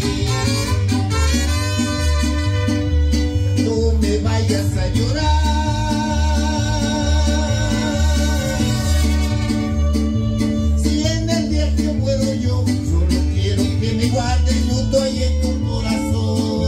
No me vayas a llorar. Si en el día que muero yo, solo quiero que me guardes luto ahí en tu corazón.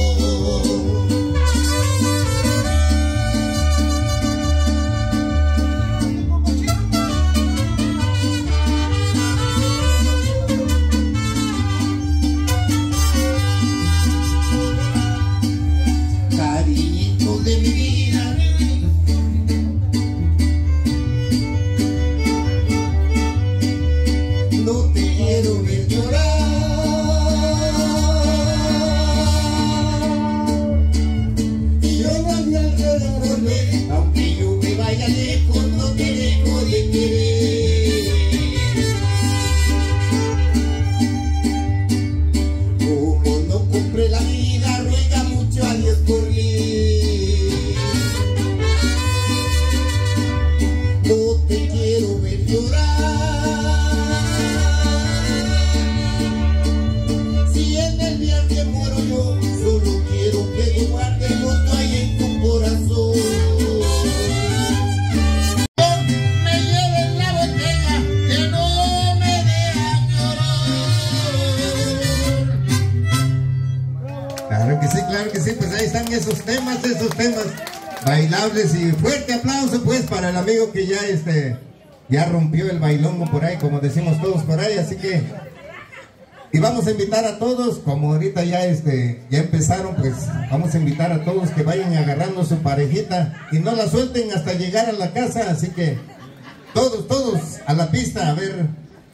Cariñito de mi vida, no te quiero ver llorar. Y yo no me alcanzo a volver, aunque yo me vaya lejos, no te dejo de querer. Como no compré la vida, ruega mucho a Dios por mí. No te quiero ver llorar. Si en el día que muero yo, solo quiero que me guarde luto ahí en tu corazón. Me lleven la botella, que no me dejan llorar. Claro que sí, pues ahí están esos temas bailables. Y fuerte aplauso pues para el amigo que ya rompió el bailongo por ahí, como decimos todos por ahí. Así que, y vamos a invitar a todos, como ahorita ya empezaron, pues vamos a invitar a todos que vayan agarrando su parejita y no la suelten hasta llegar a la casa. Así que todos a la pista, a ver.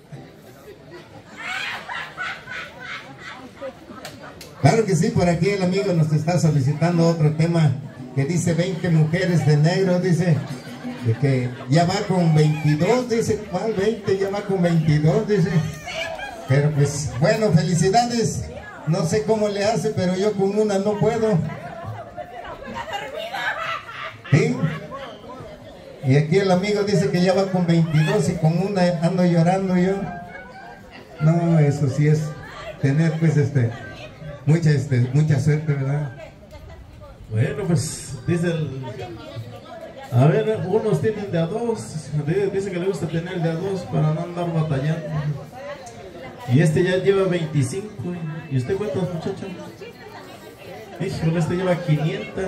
Claro que sí, por aquí el amigo nos está solicitando otro tema que dice 20 mujeres de negro, dice, de que ya va con 22, dice, ¿cuál 20? Ya va con 22, dice. Pero pues, bueno, felicidades, no sé cómo le hace, pero yo con una no puedo. ¿Sí? Y aquí el amigo dice que ya va con 22 y con una ando llorando yo. No, eso sí es tener pues mucha suerte, ¿verdad? Bueno, pues dice a ver, unos tienen de a dos. Dice que le gusta tener de a dos para no andar batallando. Y este ya lleva 25. ¿Y usted cuántos, muchachos? Híjole, este lleva 500.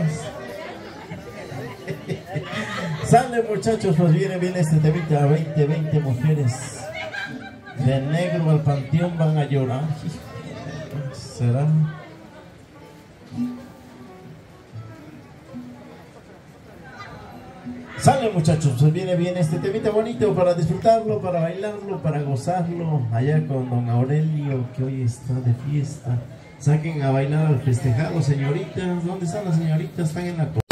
Sale, muchachos, pues viene este temita. 20 mujeres de negro al panteón van a llorar. ¿Será? Sale, muchachos, pues viene bien este temita bonito para disfrutarlo, para bailarlo, para gozarlo. Allá con don Aurelio, que hoy está de fiesta. Saquen a bailar al festejado, señoritas. ¿Dónde están las señoritas? Están en la